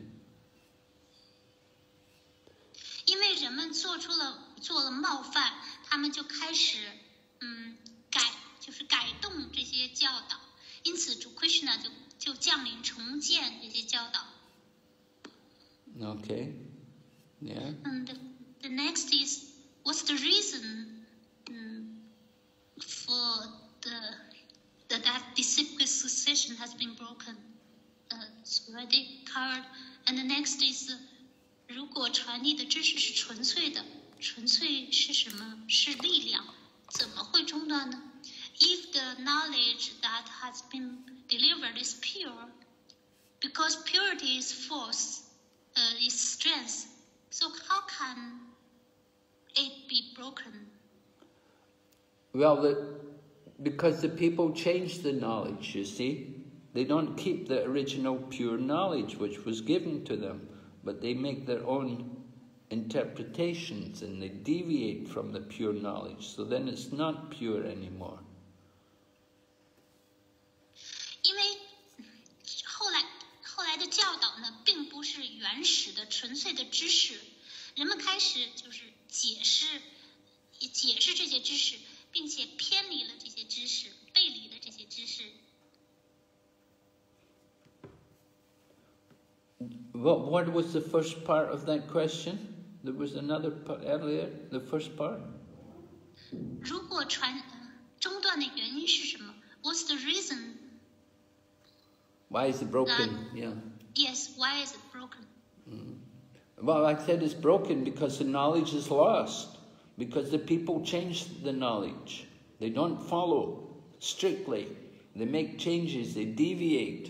因为人们做出了做了冒犯，他们就开始嗯改，就是改动这些教导，因此主 Krishna 就就降临重建这些教导。 Okay. Yeah. And the, the next is, what's the reason um, for the, the that disciplic succession has been broken? Uh, it's already covered. And the next is, 如果传递的知识是纯粹的，纯粹是什么？是力量，怎么会中断呢？ If the knowledge that has been delivered is pure, because purity is force. Uh, is strength. So how can it be broken? Well, the, because the people change the knowledge, you see. They don't keep the original pure knowledge which was given to them, but they make their own interpretations and they deviate from the pure knowledge. So then it's not pure anymore. 因为后来后来的教导呢，并不是原始的纯粹的知识，人们开始就是解释，解释这些知识，并且偏离了这些知识，背离了这些知识。 What, what was the first part of that question? There was another part earlier, the first part? 如果传中断的原因是什么 ？What's the reason? Why is it broken? Uh, yeah. Yes, why is it broken? Mm. Well, I said it's broken because the knowledge is lost. Because the people change the knowledge. They don't follow strictly. They make changes, they deviate.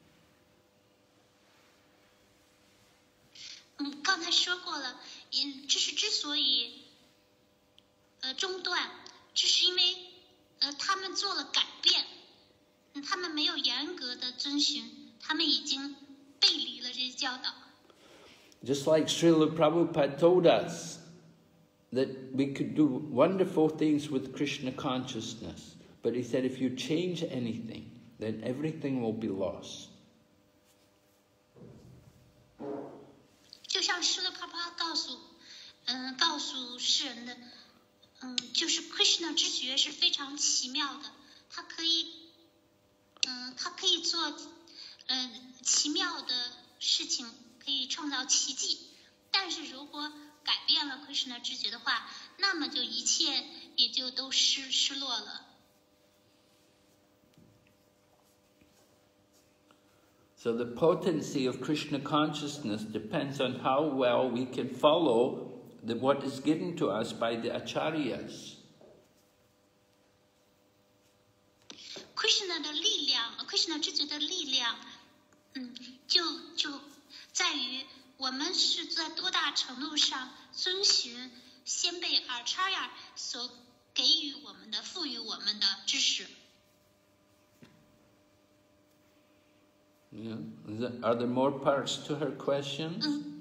嗯，刚才说过了，嗯，知识之所以呃中断，这是因为呃他们做了改变，嗯，他们没有严格的遵循，他们已经背离了这些教导。 Just like Srila Prabhupada told us that we could do wonderful things with Krishna consciousness, but he said if you change anything, then everything will be lost. 就像施勒帕帕告诉，嗯、呃，告诉世人的，嗯、呃，就是 Krishna 知觉是非常奇妙的，它可以，嗯、呃，它可以做，嗯、呃，奇妙的事情，可以创造奇迹。但是如果改变了 Krishna 知觉的话，那么就一切也就都失失落了。 So the potency of Krishna consciousness depends on how well we can follow the, what is given to us by the acharyas. Krishna 的力量 ，Krishna 知觉的力量，嗯，就就在于我们是在多大程度上遵循先辈 Acharya 所给予我们的、赋予我们的知识。 Yeah. Is that, are there more parts to her question? 嗯，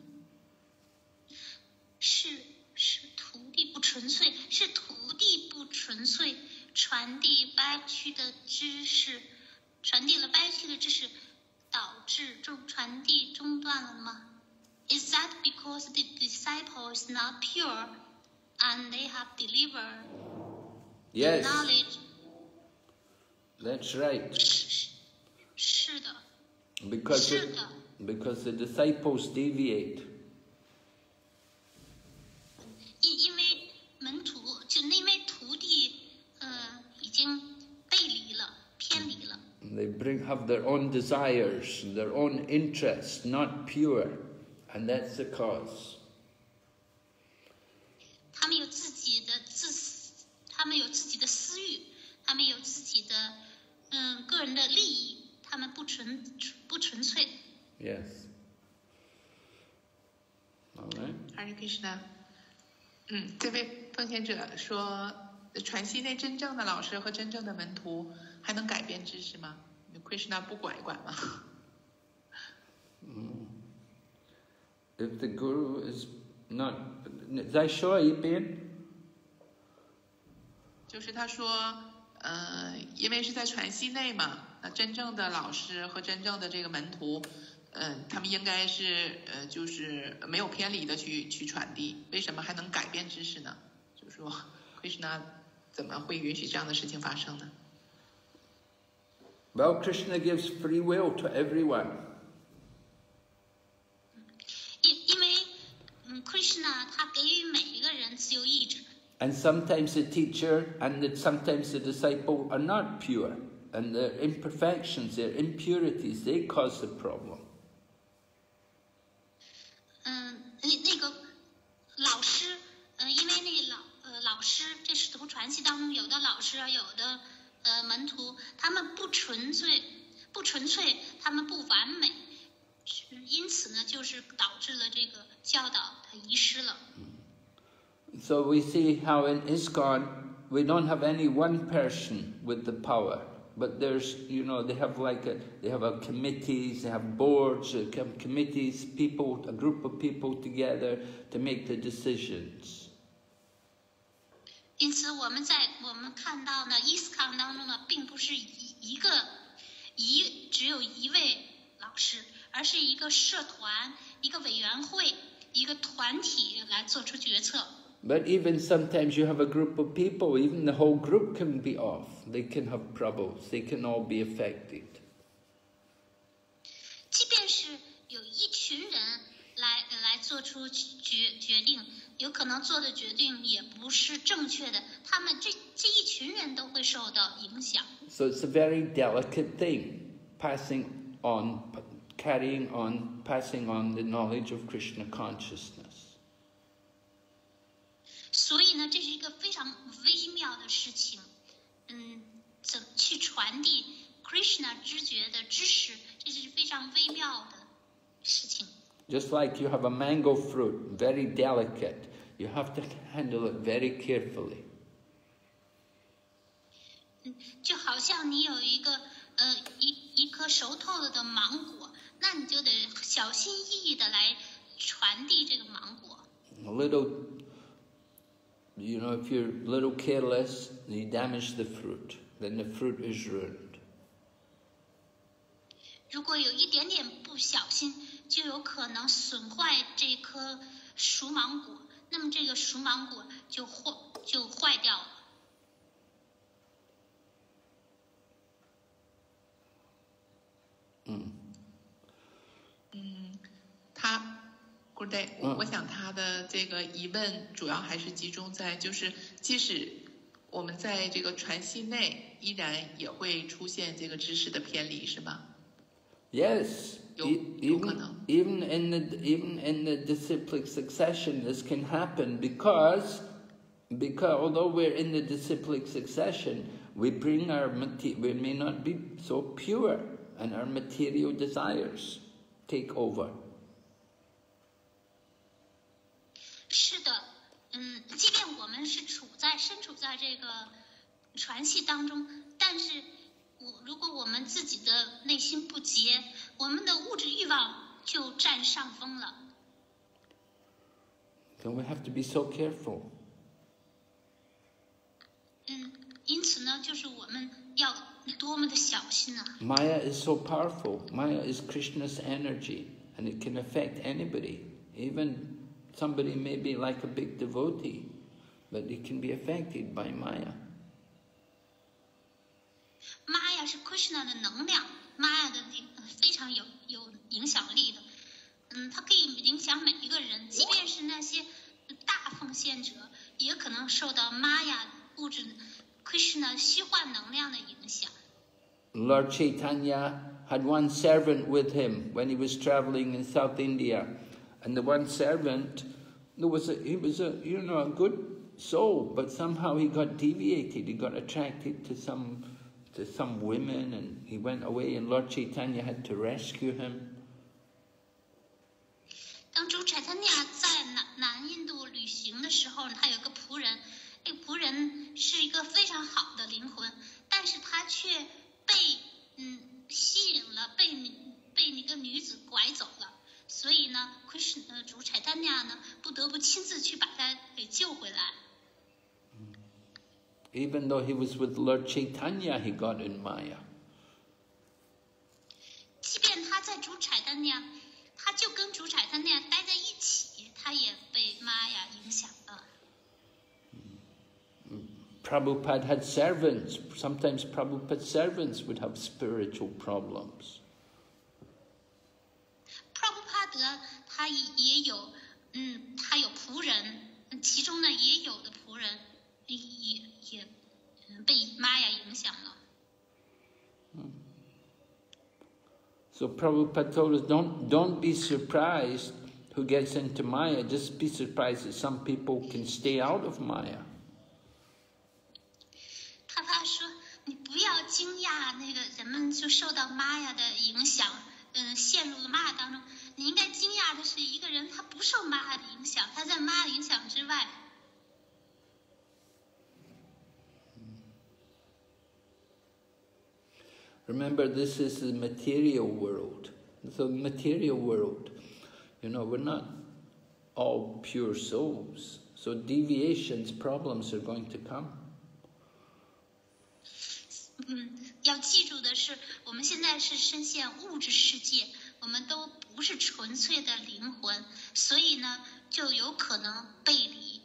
是是徒弟不纯粹，是徒弟不纯粹，传递歪曲的知识，传递了歪曲的知识，导致中传递中断了吗？ Is that because the disciple is not pure and they have delivered Yes. the knowledge? That's right. 是是的。 Because the, because the disciples deviate. 因因为门徒就因为徒弟呃已经背离了、偏离了。 They bring have their own desires, their own interests, not pure, and that's the cause. 他们有自己的自私，他们有自己的私欲，他们有自己的嗯个人的利益。 他们不纯不纯粹。 Yes. All right. Hare Krishna。嗯，这位奉献者说，传系内真正的老师和真正的门徒还能改变知识吗 ？Krishna 不管一管吗？ If the guru is not, 在说一遍。 就是他说，呃，因为是在传系内嘛，那真正的老师和真正的这个门徒，嗯、呃，他们应该是呃，就是没有偏离的去去传递。为什么还能改变知识呢？就是说 ，Krishna 怎么会允许这样的事情发生呢？ Well, Krishna gives free will to everyone. 因因为，嗯 ，Krishna 他给予每一个人自由意志。 And sometimes the teacher and the, sometimes the disciple are not pure, and their imperfections, their impurities, they cause the problem. 嗯，那那个老师，呃，因为那老呃老师，这使徒传系当中有的老师啊，有的呃门徒，他们不纯粹，不纯粹，他们不完美，因此呢，就是导致了这个教导它遗失了。 So we see how in ISKCON we don't have any one person with the power, but there's, you know, they have like a, they have a committees, they have boards, uh, com committees, people, a group of people together to make the decisions. 因此，我们在我们看到呢 ，ISKCON 当中呢，并不是一一个一只有一位老师，而是一个社团、一个委员会、一个团体来做出决策。 But even sometimes you have a group of people, even the whole group can be off. They can have troubles. They can all be affected. 即便是有一群人来来做出决决定，有可能做的决定也不是正确的，他们这这一群人都会受到影响。 So it's a very delicate thing, passing on, carrying on, passing on the knowledge of Krishna consciousness. 所以呢，这是一个非常微妙的事情，嗯，怎么去传递 Krishna 知觉的知识，这是非常微妙的事情。 Just like you have a mango fruit, very delicate, you have to handle it very carefully. 嗯，就好像你有一个呃一一颗熟透了的芒果，那你就得小心翼翼的来传递这个芒果。 A little, you know, if you're a little careless, you damage the fruit, then the fruit is ruined. 如果有一点点不小心，就有可能损坏这颗熟芒果，那么这个熟芒果就坏就坏掉了。 嗯。 嗯，他 Good day，我我想他的这个疑问主要还是集中在，就是即使我们在这个传系内，依然也会出现这个知识的偏离，是吗？ Yes, even, even in the even in the disciplic succession, this can happen because because although we're in the disciplic succession, we bring our we may not be so pure, and our material desires take over. 是的，嗯，即便我们是处在身处在这个传系当中，但是我如果我们自己的内心不洁，我们的物质欲望就占上风了。 So we have to be so careful. 嗯，因此呢，就是我们要多么的小心啊。 Maya is so powerful. Maya is Krishna's energy, and it can affect anybody, even somebody may be like a big devotee, but it can be affected by Maya. Maya 是 Krishna 的能量 ，Maya 的非常有有影响力的，嗯，它可以影响每一个人，即便是那些大奉献者，也可能受到 Maya 物质 Krishna 虚幻能量的影响。 Lord Chaitanya had one servant with him when he was traveling in South India. And the one servant, there was a, he was a, you know, a good soul, but somehow he got deviated. He got attracted to some, to some women, and he went away, and Lord Chaitanya had to rescue him. 当主柴坦尼亚在南南印度旅行的时候，他有个仆人，那个仆人是一个非常好的灵魂，但是他却被嗯吸引了，被被那个女子拐走了。所以呢，奎什呃主柴坦尼亚呢不得不亲自去把他给救回来。 Even though he was with Lord Chaitanya, he got in Maya. 即便他在主柴坦尼亚，他就跟主柴坦尼亚待在一起，他也被玛雅影响了。 Prabhupada had servants. Sometimes Prabhupada's servants would have spiritual problems. 普拉布帕德他也有，嗯，他有仆人，其中呢也有的仆人也也被玛雅影响了。 So Prabhupada told us, don't, don't be surprised who gets into Maya. Just be surprised that some people can stay out of Maya. 他他说，你不要惊讶那个人们就受到玛雅的影响，嗯，陷入了玛雅当中。你应该惊讶的是，一个人他不受玛雅的影响，他在玛雅影响之外。 Remember, this is the material world. The material world, you know, we're not all pure souls. So deviations, problems are going to come. 嗯，要记住的是，我们现在是深陷物质世界，我们都不是纯粹的灵魂，所以呢，就有可能背离。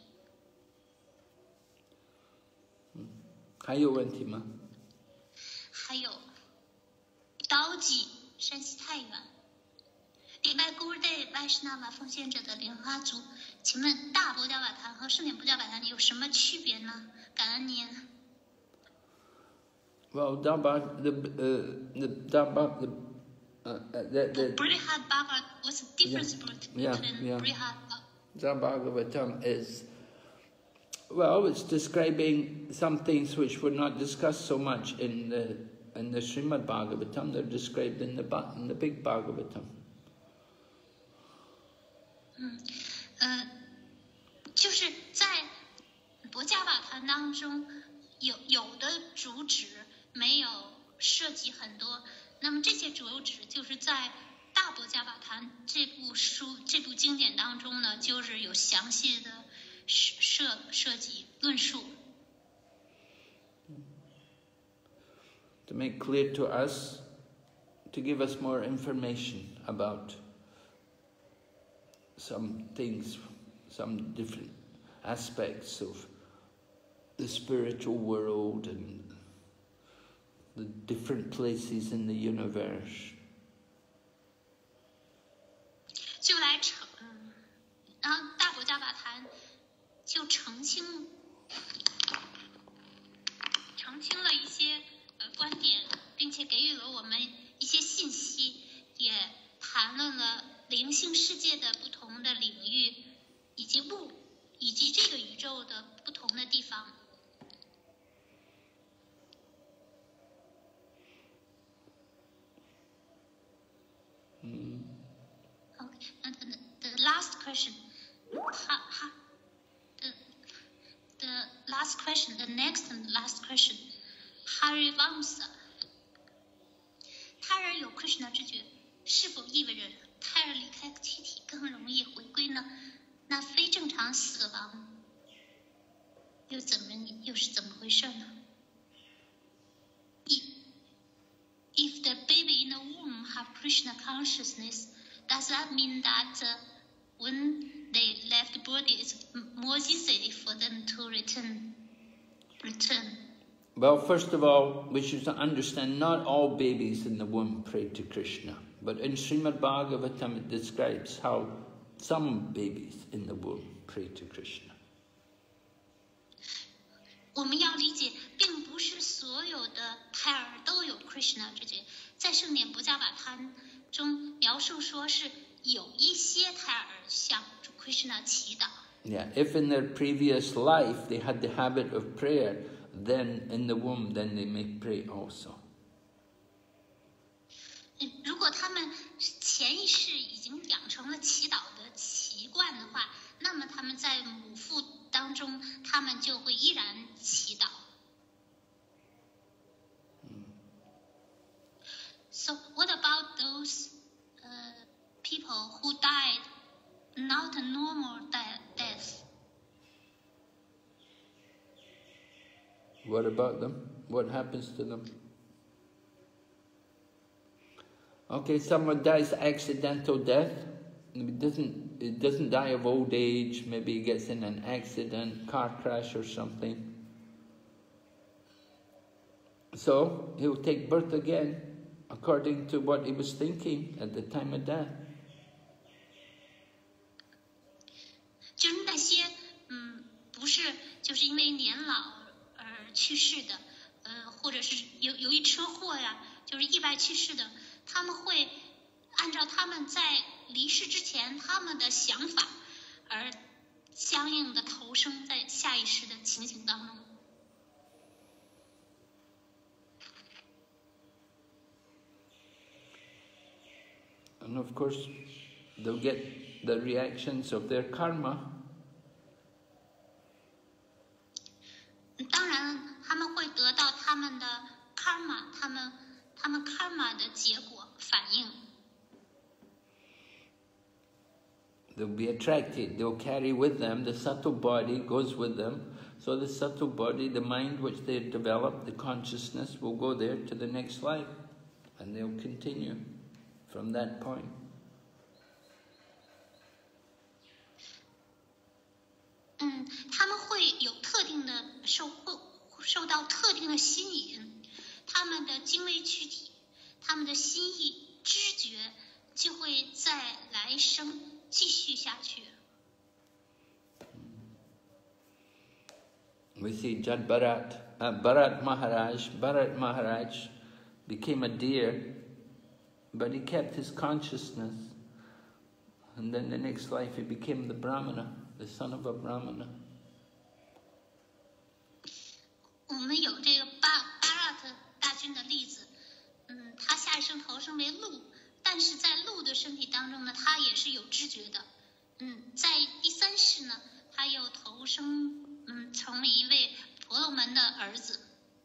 嗯，还有问题吗？ 还有。刀记山西太原，礼拜孤对外什纳瓦奉献者的莲花族，请问大博伽瓦坛和圣典博伽瓦坛有什么区别呢？感恩您。 Well, Dabha, the uh, the Dabha, the uh, the the. Brihad Bhagavad, what's the difference yeah, between yeah, yeah. Brihad? The Bhagavatam is, well, it's describing some things which were not discussed so much in the. In the Srimad Bhagavatam, they're described in the in the big Bhagavatam. 嗯，呃，就是在博伽瓦坛当中，有有的主旨没有涉及很多，那么这些主旨就是在大博伽瓦坛这部书这部经典当中呢，就是有详细的涉涉及论述。 To make clear to us, to give us more information about some things, some different aspects of the spiritual world and the different places in the universe. 就来澄，然后大博伽瓦坛就澄清，澄清了一些。观点，并且给予了我们一些信息，也谈论了灵性世界的不同的领域，以及物，以及这个宇宙的不同的地方。 嗯。 Okay, and the, the last question, ha, ha, the the last question, the next and last question. Harivamsa， 胎儿有 Krishna 知觉，是否意味着胎儿离开躯体更容易回归呢？那非正常死亡又怎么又是怎么回事呢 ？If if the baby in the womb have Krishna consciousness, does that mean that uh, when they left the body, it's more easy for them to return? Return. Well, first of all, we should understand not all babies in the womb pray to Krishna. But in Srimad Bhagavatam it describes how some babies in the womb pray to Krishna. 我们要理解，并不是所有的胎儿都有 Krishna 知觉。在圣典博伽瓦坛中描述说是有一些胎儿向主 Krishna 祈祷。 Yeah, if in their previous life they had the habit of prayer, then in the womb, then they may pray also. 如果他们潜意识已经养成了祈祷的习惯的话，那么他们在母腹当中，他们就会依然祈祷。So what about those uh, people who died not a normal death? What about them? What happens to them? Okay, someone dies accidental death. It doesn't, it doesn't die of old age. Maybe he gets in an accident, car crash or something. So he'll take birth again according to what he was thinking at the time of death. 就是那些嗯，不是就是因为年老而去世的，呃，或者是由由于车祸呀，就是意外去世的，他们会按照他们在离世之前他们的想法，而相应的投生在下一世的情形当中。 And of course, they'll get the reactions of their karma. 当然，他们会得到他们的 karma， 他们他们 karma 的结果反应。 They'll be attracted. They'll carry with them, the subtle body goes with them. So the subtle body, the mind which they've developed, the consciousness, will go there to the next life. And they'll continue from that point. 嗯，他们会有特定的受受到特定的吸引，他们的精微躯体，他们的心意、知觉就会在来生继续下去。 We see Jad Bharat, uh, Bharat Maharaj, Bharat Maharaj became a deer, but he kept his consciousness. And then the next life he became the Brahmana, the son of a Brahmana. 我们有这个巴巴拉特大军的例子，嗯，他下一生投生为鹿，但是在鹿的身体当中呢，他也是有知觉的。嗯，在第三世呢，他又投生，嗯，成为一位婆罗门的儿子。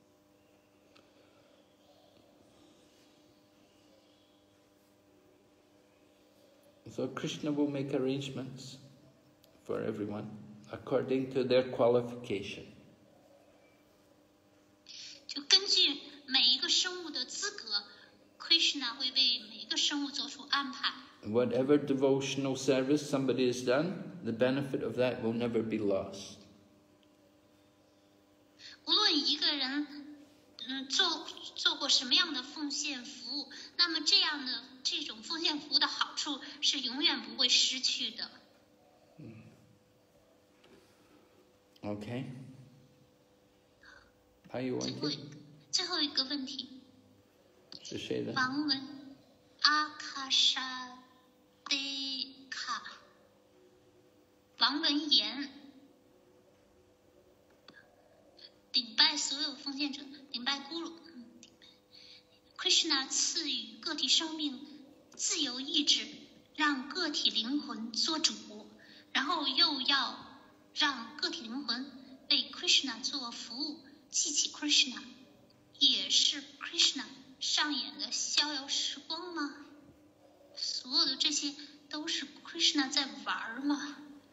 So Krishna will make arrangements for everyone according to their qualification. 就根据每一个生物的资格 ，Krishna 会为每一个生物做出安排。 Whatever devotional service somebody has done, the benefit of that will never be lost. 无论一个人嗯做做过什么样的奉献服务，那么这样的这种奉献服务的好处是永远不会失去的。 Okay. How you 最 want 后 to? 最后一个问题， 是谁的？ 王文阿卡莎德卡，王文言，顶拜所有奉献者，顶拜咕噜。Krishna 赐予个体生命自由意志，让个体灵魂做主，然后又要让个体灵魂为 Krishna 做服务，记起 Krishna， 也是 Krishna 上演的逍遥时光吗？所有的这些都是 Krishna 在玩吗？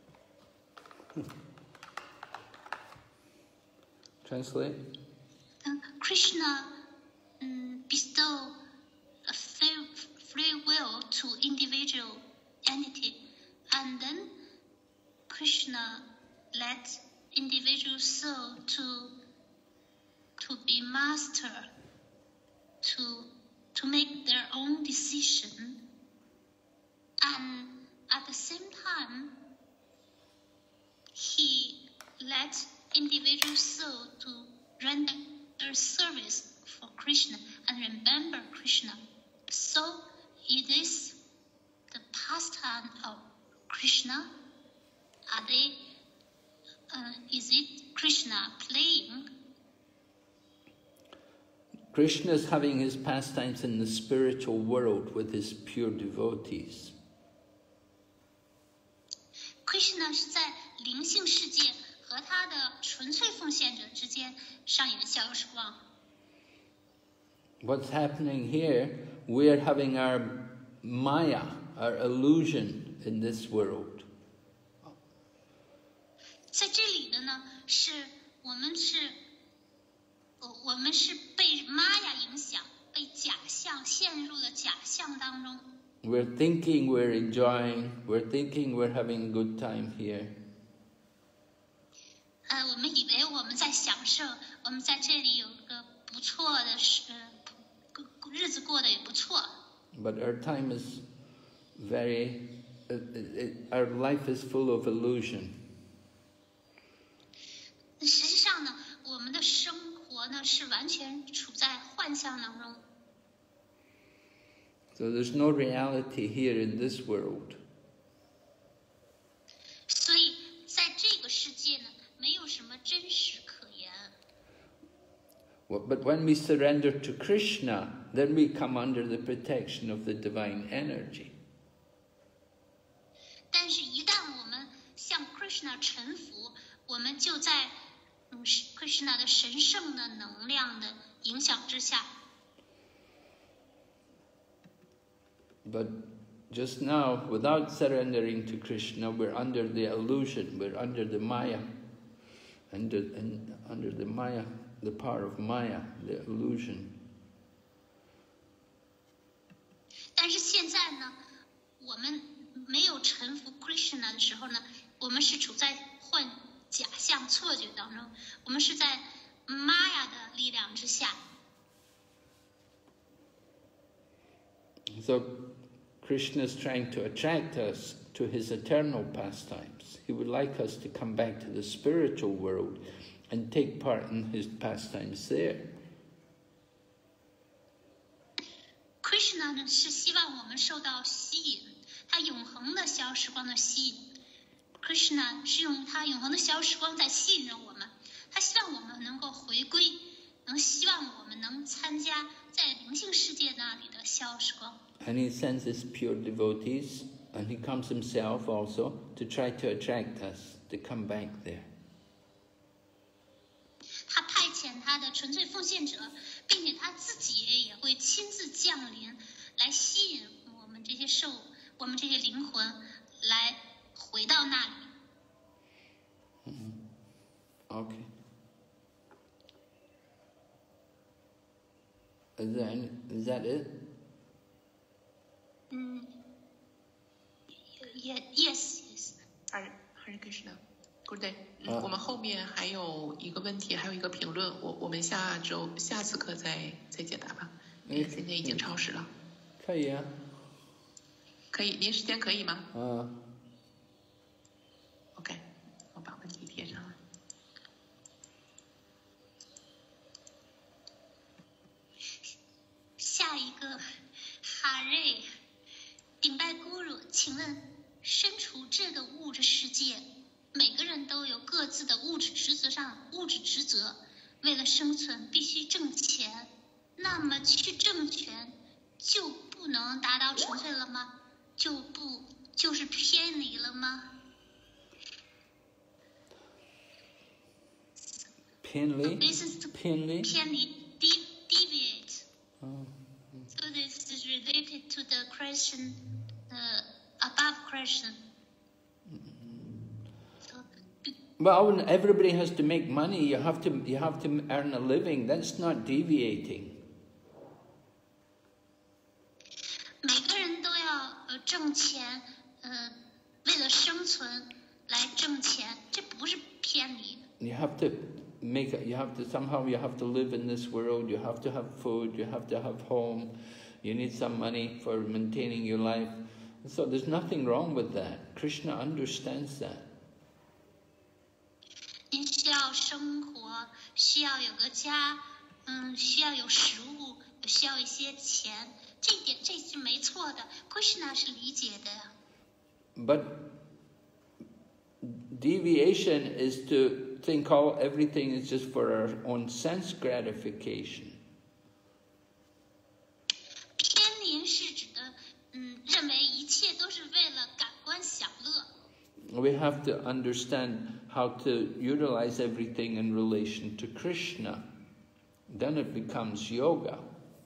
Translate. Uh, Krishna um, bestow a free, free will to individual entity, and then Krishna let individual soul to to be master, to to make their own decision, and at the same time, he let individual soul to render service for Krishna and remember Krishna. So it is the pastime of Krishna. Are they? Uh, is it Krishna playing Krishna is having his pastimes in the spiritual world with his pure devotees. Krishna 是在灵性世界和他的纯粹奉献者之间上演消时光。 What's happening here? We're having our maya, our illusion in this world. 在这里的呢，是我们是，我我们是被玛雅影响，被假象陷入了假象当中。 We're thinking we're enjoying, we're thinking we're having a good time here. 呃，我们以为我们在享受，我们在这里有个不错的事，日子过得也不错。 But our time is very, uh, it, our life is full of illusion. 实际上呢，我们的生活呢是完全处在幻象当中。 So there's no reality here in this world. 所以在这个世界呢，没有什么真实可言。 But when we surrender to Krishna, then we come under the protection of the divine energy. 但是，一旦我们向 Krishna 臣服，我们就在嗯 Krishna 的神圣的能量的影响之下。 But just now, without surrendering to Krishna, we're under the illusion, we're under the maya, under, and under the maya, the power of maya, the illusion. 但是现在呢，我们没有臣服 Krishna 的时候呢，我们是处在幻假象错觉当中，我们是在玛雅的力量之下。 So Krishna is trying to attract us to his eternal pastimes. He would like us to come back to the spiritual world and take part in his pastimes there. Krishna 呢是希望我们受到吸引，他永恒的小时光的吸引。Krishna 是用他永恒的小时光在吸引着我们，他希望我们能够回归，能希望我们能参加在灵性世界那里的小时光。 And he sends his pure devotees, and he comes himself also to try to attract us to come back there. 他派遣他的纯粹奉献者，并且他自己也会亲自降临，来吸引我们这些兽，我们这些灵魂，来回到那里。 Mm-hmm. Okay. Is that, any, is that it? 嗯 ，Yes, yes. Hare Hare Krishna. Good day. 啊我们后面还有一个问题，还有一个评论，我我们下周下次课再再解答吧。因为今天已经超时了。 可以啊。 可以，您时间可以吗？ 啊。 OK， 我把问题贴上来。 下一个，哈瑞，顶拜咕噜，请问，身处这个物质世界，每个人都有各自的物质职责上物质职责，为了生存必须挣钱，那么去挣钱就不能达到纯粹了吗？就不就是偏离了吗？ 偏离？偏离？ 偏离 de deviate. Oh. So this is related to the question, the above question. So, Well, when everybody has to make money, you have to you have to earn a living. That's not deviating. 每个人都要呃挣钱，呃，为了生存来挣钱，这不是偏离。 You have to make it, you have to somehow you have to live in this world. You have to have food. You have to have home. You need some money for maintaining your life. So there's nothing wrong with that. Krishna understands that. 您需要生活，需要有个家，嗯，需要有食物，需要一些钱，这一点这是没错的 ，Krishna 是理解的。 But deviation is to think all everything is just for our own sense gratification. we have to understand how to utilize everything in relation to Krishna. Then it becomes yoga.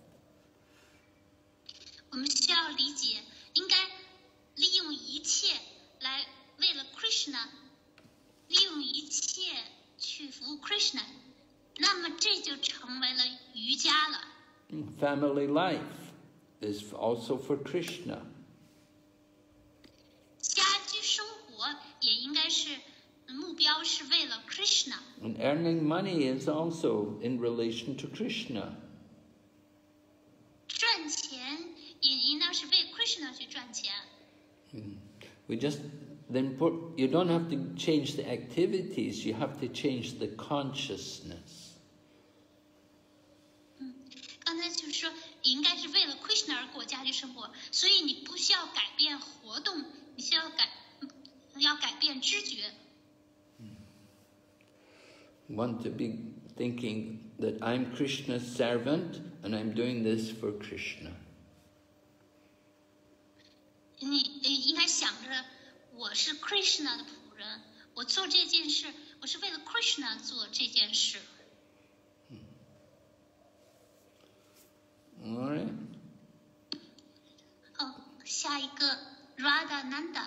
我们需要理解，应该利用一切来为了 Krishna， 利用一切去服务 Krishna， 那么这就成为了瑜伽了。 Family life is also for Krishna. 家居生活也应该是目标是为了 Krishna。 And earning money is also in relation to Krishna. 赚钱也应当是为 Krishna 去赚钱。 We just then put, you don't have to change the activities, you have to change the consciousness. 嗯，刚才就是说应该是为了 Krishna 而过家居生活，所以你不需要改变活动，你需要改要改变知觉。 Want to be thinking that I'm Krishna's servant and I'm doing this for Krishna. 你应该想着我是 Krishna 的仆人，我做这件事，我是为了 Krishna 做这件事。 All right. 好，下一个 Radhananda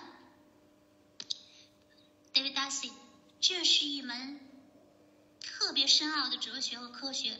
Devidasi， 这是一门特别深奥的哲学和科学。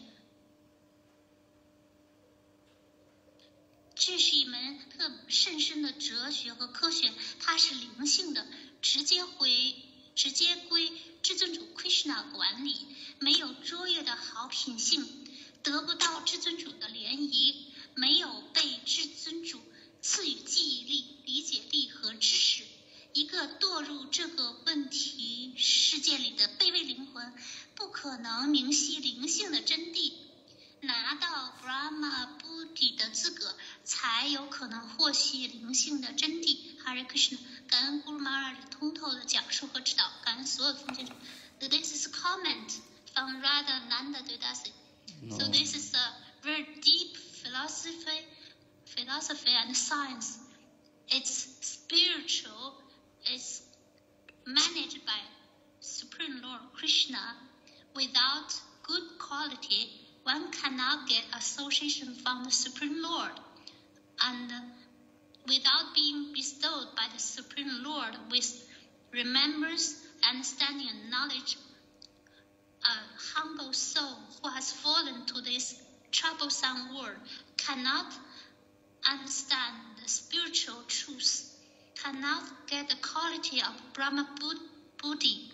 这是一门特甚深的哲学和科学，它是灵性的，直接回直接归至尊主 Krishna 管理，没有卓越的好品性，得不到至尊主的联谊，没有被至尊主赐予记忆力、理解力和知识。一个堕入这个问题世界里的卑微灵魂，不可能明晰灵性的真谛。拿到 Brahma Buddhi 的资格，才有可能获悉灵性的真谛。Hare Krishna， 感恩 Guru Maharaj 通透的讲述和指导，感恩所有奉献者。This is a comment from Radhananda Devidasi. So this is a very deep philosophy, philosophy and science. It's spiritual. It's managed by Supreme Lord Krishna. Without good quality, one cannot get association from the Supreme Lord. And without being bestowed by the Supreme Lord with remembrance, understanding, and knowledge, a humble soul who has fallen to this troublesome world cannot understand the spiritual truth, cannot get the quality of Brahma Buddhi.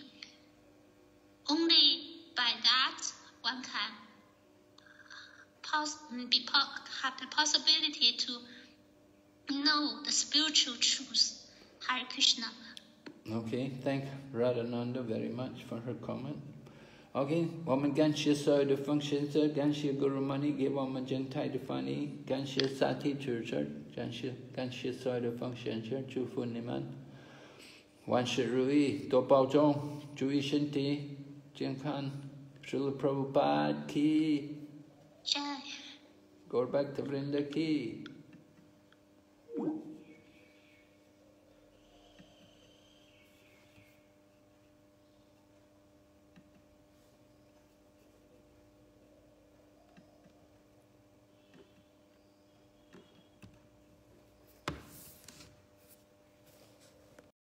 Only by that one can pos be po have the possibility to know the spiritual truth. Hare Krishna. Okay, thank Radhananda very much for her comment. Okay, 我们感谢所有的奉献者，感谢 Guru Mani 给我们精彩的翻译，感谢 Sati Church， 感谢感谢所有的奉献者，祝福你们，万事如意，多保重，注意身体健康。Srila Prabhupada ki. Jai. Go back to Vrinda ki.